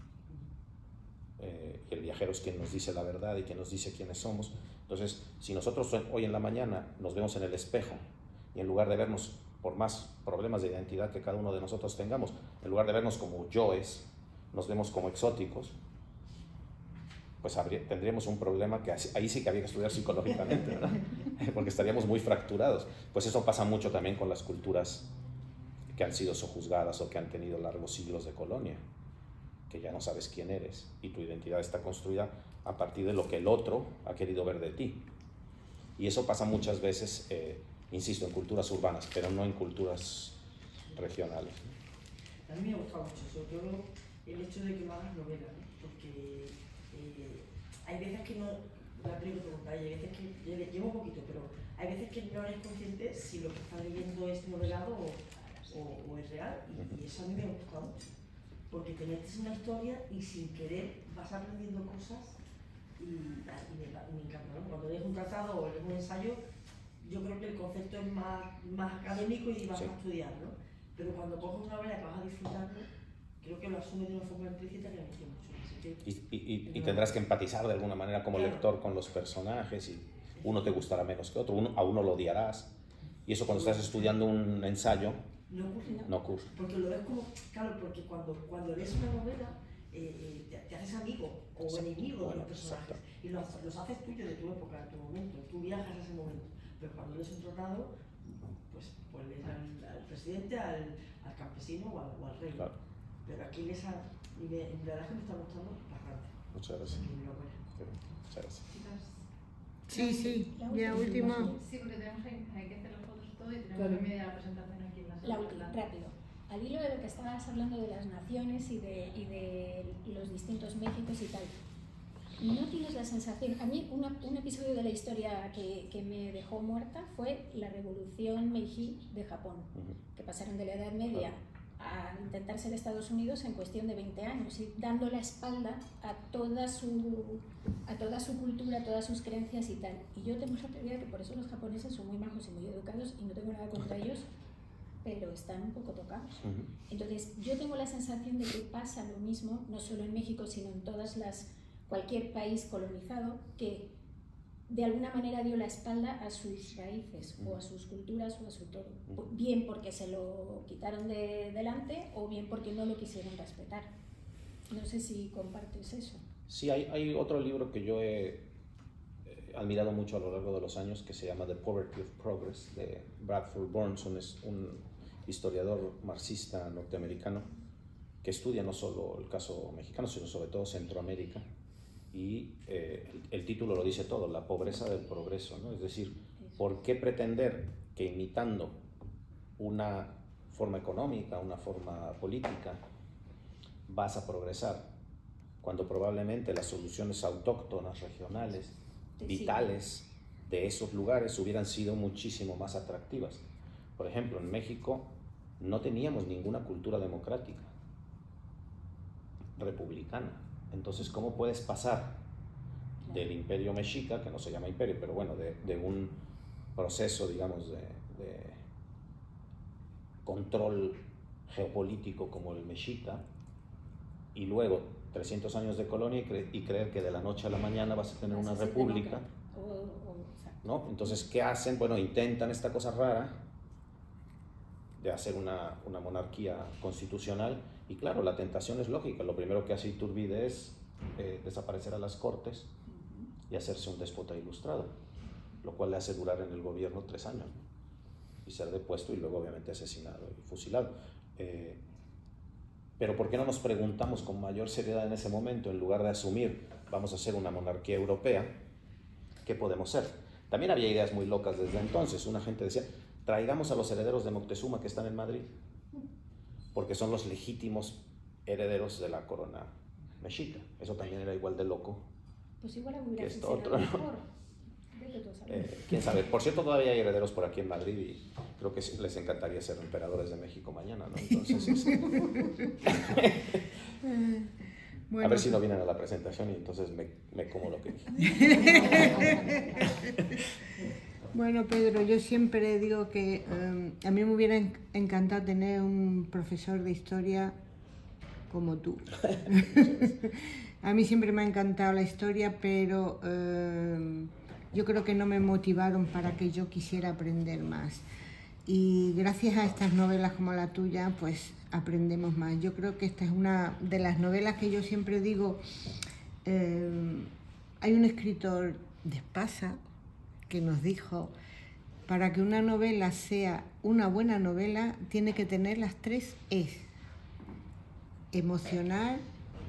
Eh, y el viajero es quien nos dice la verdad y quien nos dice quiénes somos. Entonces, si nosotros hoy en la mañana nos vemos en el espejo y en lugar de vernos, por más problemas de identidad que cada uno de nosotros tengamos, en lugar de vernos como yoes, nos vemos como exóticos, pues habría, tendríamos un problema que ahí sí que habría que estudiar psicológicamente, ¿verdad? Porque estaríamos muy fracturados. Pues eso pasa mucho también con las culturas que han sido sojuzgadas o que han tenido largos siglos de colonia. que ya no sabes quién eres y tu identidad está construida a partir de lo que el otro ha querido ver de ti. Y eso pasa muchas veces, eh, insisto, en culturas urbanas, pero no en culturas regionales. A mí me ha gustado mucho, sobre todo el hecho de que no hagas novelas, ¿no? Porque eh, hay veces que no, la pregunta, hay veces que, llevo un poquito, pero hay veces que no eres consciente si lo que estás leyendo es novelado o, o, o es real, y, y eso a mí me ha gustado mucho. Porque te metes en una historia y sin querer vas aprendiendo cosas y, y, me, y me encanta, ¿no? Cuando lees un tratado o lees un ensayo, yo creo que el concepto es más, más académico y vas sí. a estudiar, ¿no? Pero cuando coges una novela que vas a disfrutarlo, creo que lo asumes de una forma implícita que me gusta mucho. Que, y, y, y, y tendrás que empatizar de alguna manera como claro. lector con los personajes y uno te gustará menos que otro, uno, a uno lo odiarás. Y eso cuando estás estudiando un ensayo, no ocurre nada. No ocurre. Porque lo ves como, claro, porque cuando, cuando lees una novela eh, te, te haces amigo o sí. enemigo bueno, de los personajes exacto. y los, los haces tuyos de tu época, de tu momento, tú viajas a ese momento. Pero cuando lees un tratado, pues, pues lees al, al presidente, al, al campesino o al, o al rey. Claro. Pero aquí lees a, y me, en verdad que me está gustando bastante. Muchas gracias. Muchas gracias. Sí, sí, ya última. Sí, porque tenemos hay que hacer las fotos y todo y tenemos que media la presentación aquí en la sala. La última, rápido. Al hilo de lo que estabas hablando de las naciones y de, y de los distintos Méxicos y tal, ¿no tienes la sensación? A mí una, un episodio de la historia que, que me dejó muerta fue la Revolución Meiji de Japón, uh-huh. que pasaron de la Edad Media a intentar ser Estados Unidos en cuestión de veinte años y dando la espalda a toda su, a toda su cultura, a todas sus creencias y tal. Y yo tengo la teoría que por eso los japoneses son muy majos y muy educados y no tengo nada contra ellos, pero están un poco tocados. Uh-huh. Entonces yo tengo la sensación de que pasa lo mismo, no solo en México, sino en todas las, cualquier país colonizado, que de alguna manera dio la espalda a sus raíces o a sus culturas o a su todo. Bien porque se lo quitaron de delante o bien porque no lo quisieron respetar. No sé si compartes eso. Sí, hay, hay otro libro que yo he eh, admirado mucho a lo largo de los años que se llama The Poverty of Progress, de Bradford Burnson. Es un historiador marxista norteamericano que estudia no solo el caso mexicano, sino sobre todo Centroamérica. Y eh, el, el título lo dice todo, la pobreza del progreso, ¿no? Es decir, ¿por qué pretender que imitando una forma económica, una forma política, vas a progresar? Cuando probablemente las soluciones autóctonas, regionales, vitales de esos lugares hubieran sido muchísimo más atractivas. Por ejemplo, en México no teníamos ninguna cultura democrática, republicana. Entonces, ¿cómo puedes pasar del imperio mexica, que no se llama imperio, pero bueno, de, de un proceso, digamos, de, de control geopolítico como el mexica, y luego trescientos años de colonia y, cre y creer que de la noche a la mañana vas a tener una república? ¿No? Entonces, ¿qué hacen? Bueno, intentan esta cosa rara de hacer una, una monarquía constitucional. Y claro, la tentación es lógica. Lo primero que hace Iturbide es eh, desaparecer a las cortes y hacerse un déspota ilustrado, lo cual le hace durar en el gobierno tres años, ¿no? Y ser depuesto y luego obviamente asesinado y fusilado. Eh, pero ¿por qué no nos preguntamos con mayor seriedad en ese momento, en lugar de asumir vamos a ser una monarquía europea, qué podemos ser? También había ideas muy locas desde entonces. Una gente decía, traigamos a los herederos de Moctezuma que están en Madrid, porque son los legítimos herederos de la corona mexica. Eso también era igual de loco. Pues igual hubiera que esto otro, ¿no? mejor. Eh, quién sabe. Por cierto, todavía hay herederos por aquí en Madrid y creo que les encantaría ser emperadores de México mañana, ¿no? Entonces, este... bueno, a ver si no vienen a la presentación y entonces me, me como lo que dije. Bueno, Pedro, yo siempre digo que um, a mí me hubiera encantado tener un profesor de historia como tú. A mí siempre me ha encantado la historia, pero uh, yo creo que no me motivaron para que yo quisiera aprender más. Y gracias a estas novelas como la tuya, pues aprendemos más. Yo creo que esta es una de las novelas que yo siempre digo. Uh, hay un escritor de Espasa que nos dijo, para que una novela sea una buena novela, tiene que tener las tres Es: emocionar,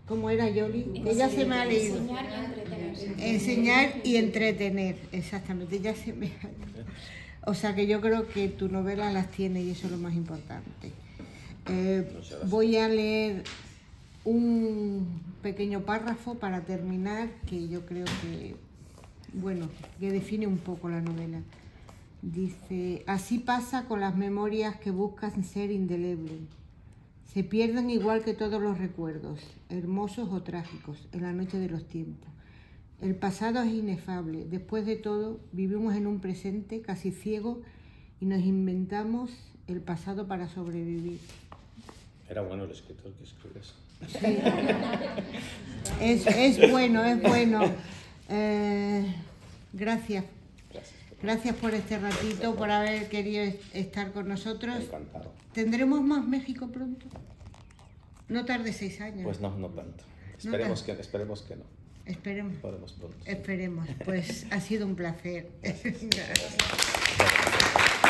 ¿Cómo era, Yoli? Ella se me ha leído. Enseñar y entretener. Enseñar y entretener, exactamente. Ya se me ha... O sea que yo creo que tu novela las tiene y eso es lo más importante. Eh, voy a leer un pequeño párrafo para terminar, que yo creo que, bueno, que define un poco la novela. Dice: así pasa con las memorias que buscan ser indelebles. Se pierden igual que todos los recuerdos, hermosos o trágicos, en la noche de los tiempos. El pasado es inefable. Después de todo, vivimos en un presente casi ciego y nos inventamos el pasado para sobrevivir. Era bueno el escritor que escribe eso. Sí. Es, es bueno, es bueno. Eh, gracias. Gracias por este ratito, por haber querido estar con nosotros. Encantado. ¿Tendremos más México pronto? No tarde seis años. Pues no, no tanto. Esperemos, no tanto. Que, esperemos que no. Esperemos. Podemos pronto. Esperemos. Pues ha sido un placer. Gracias. Gracias.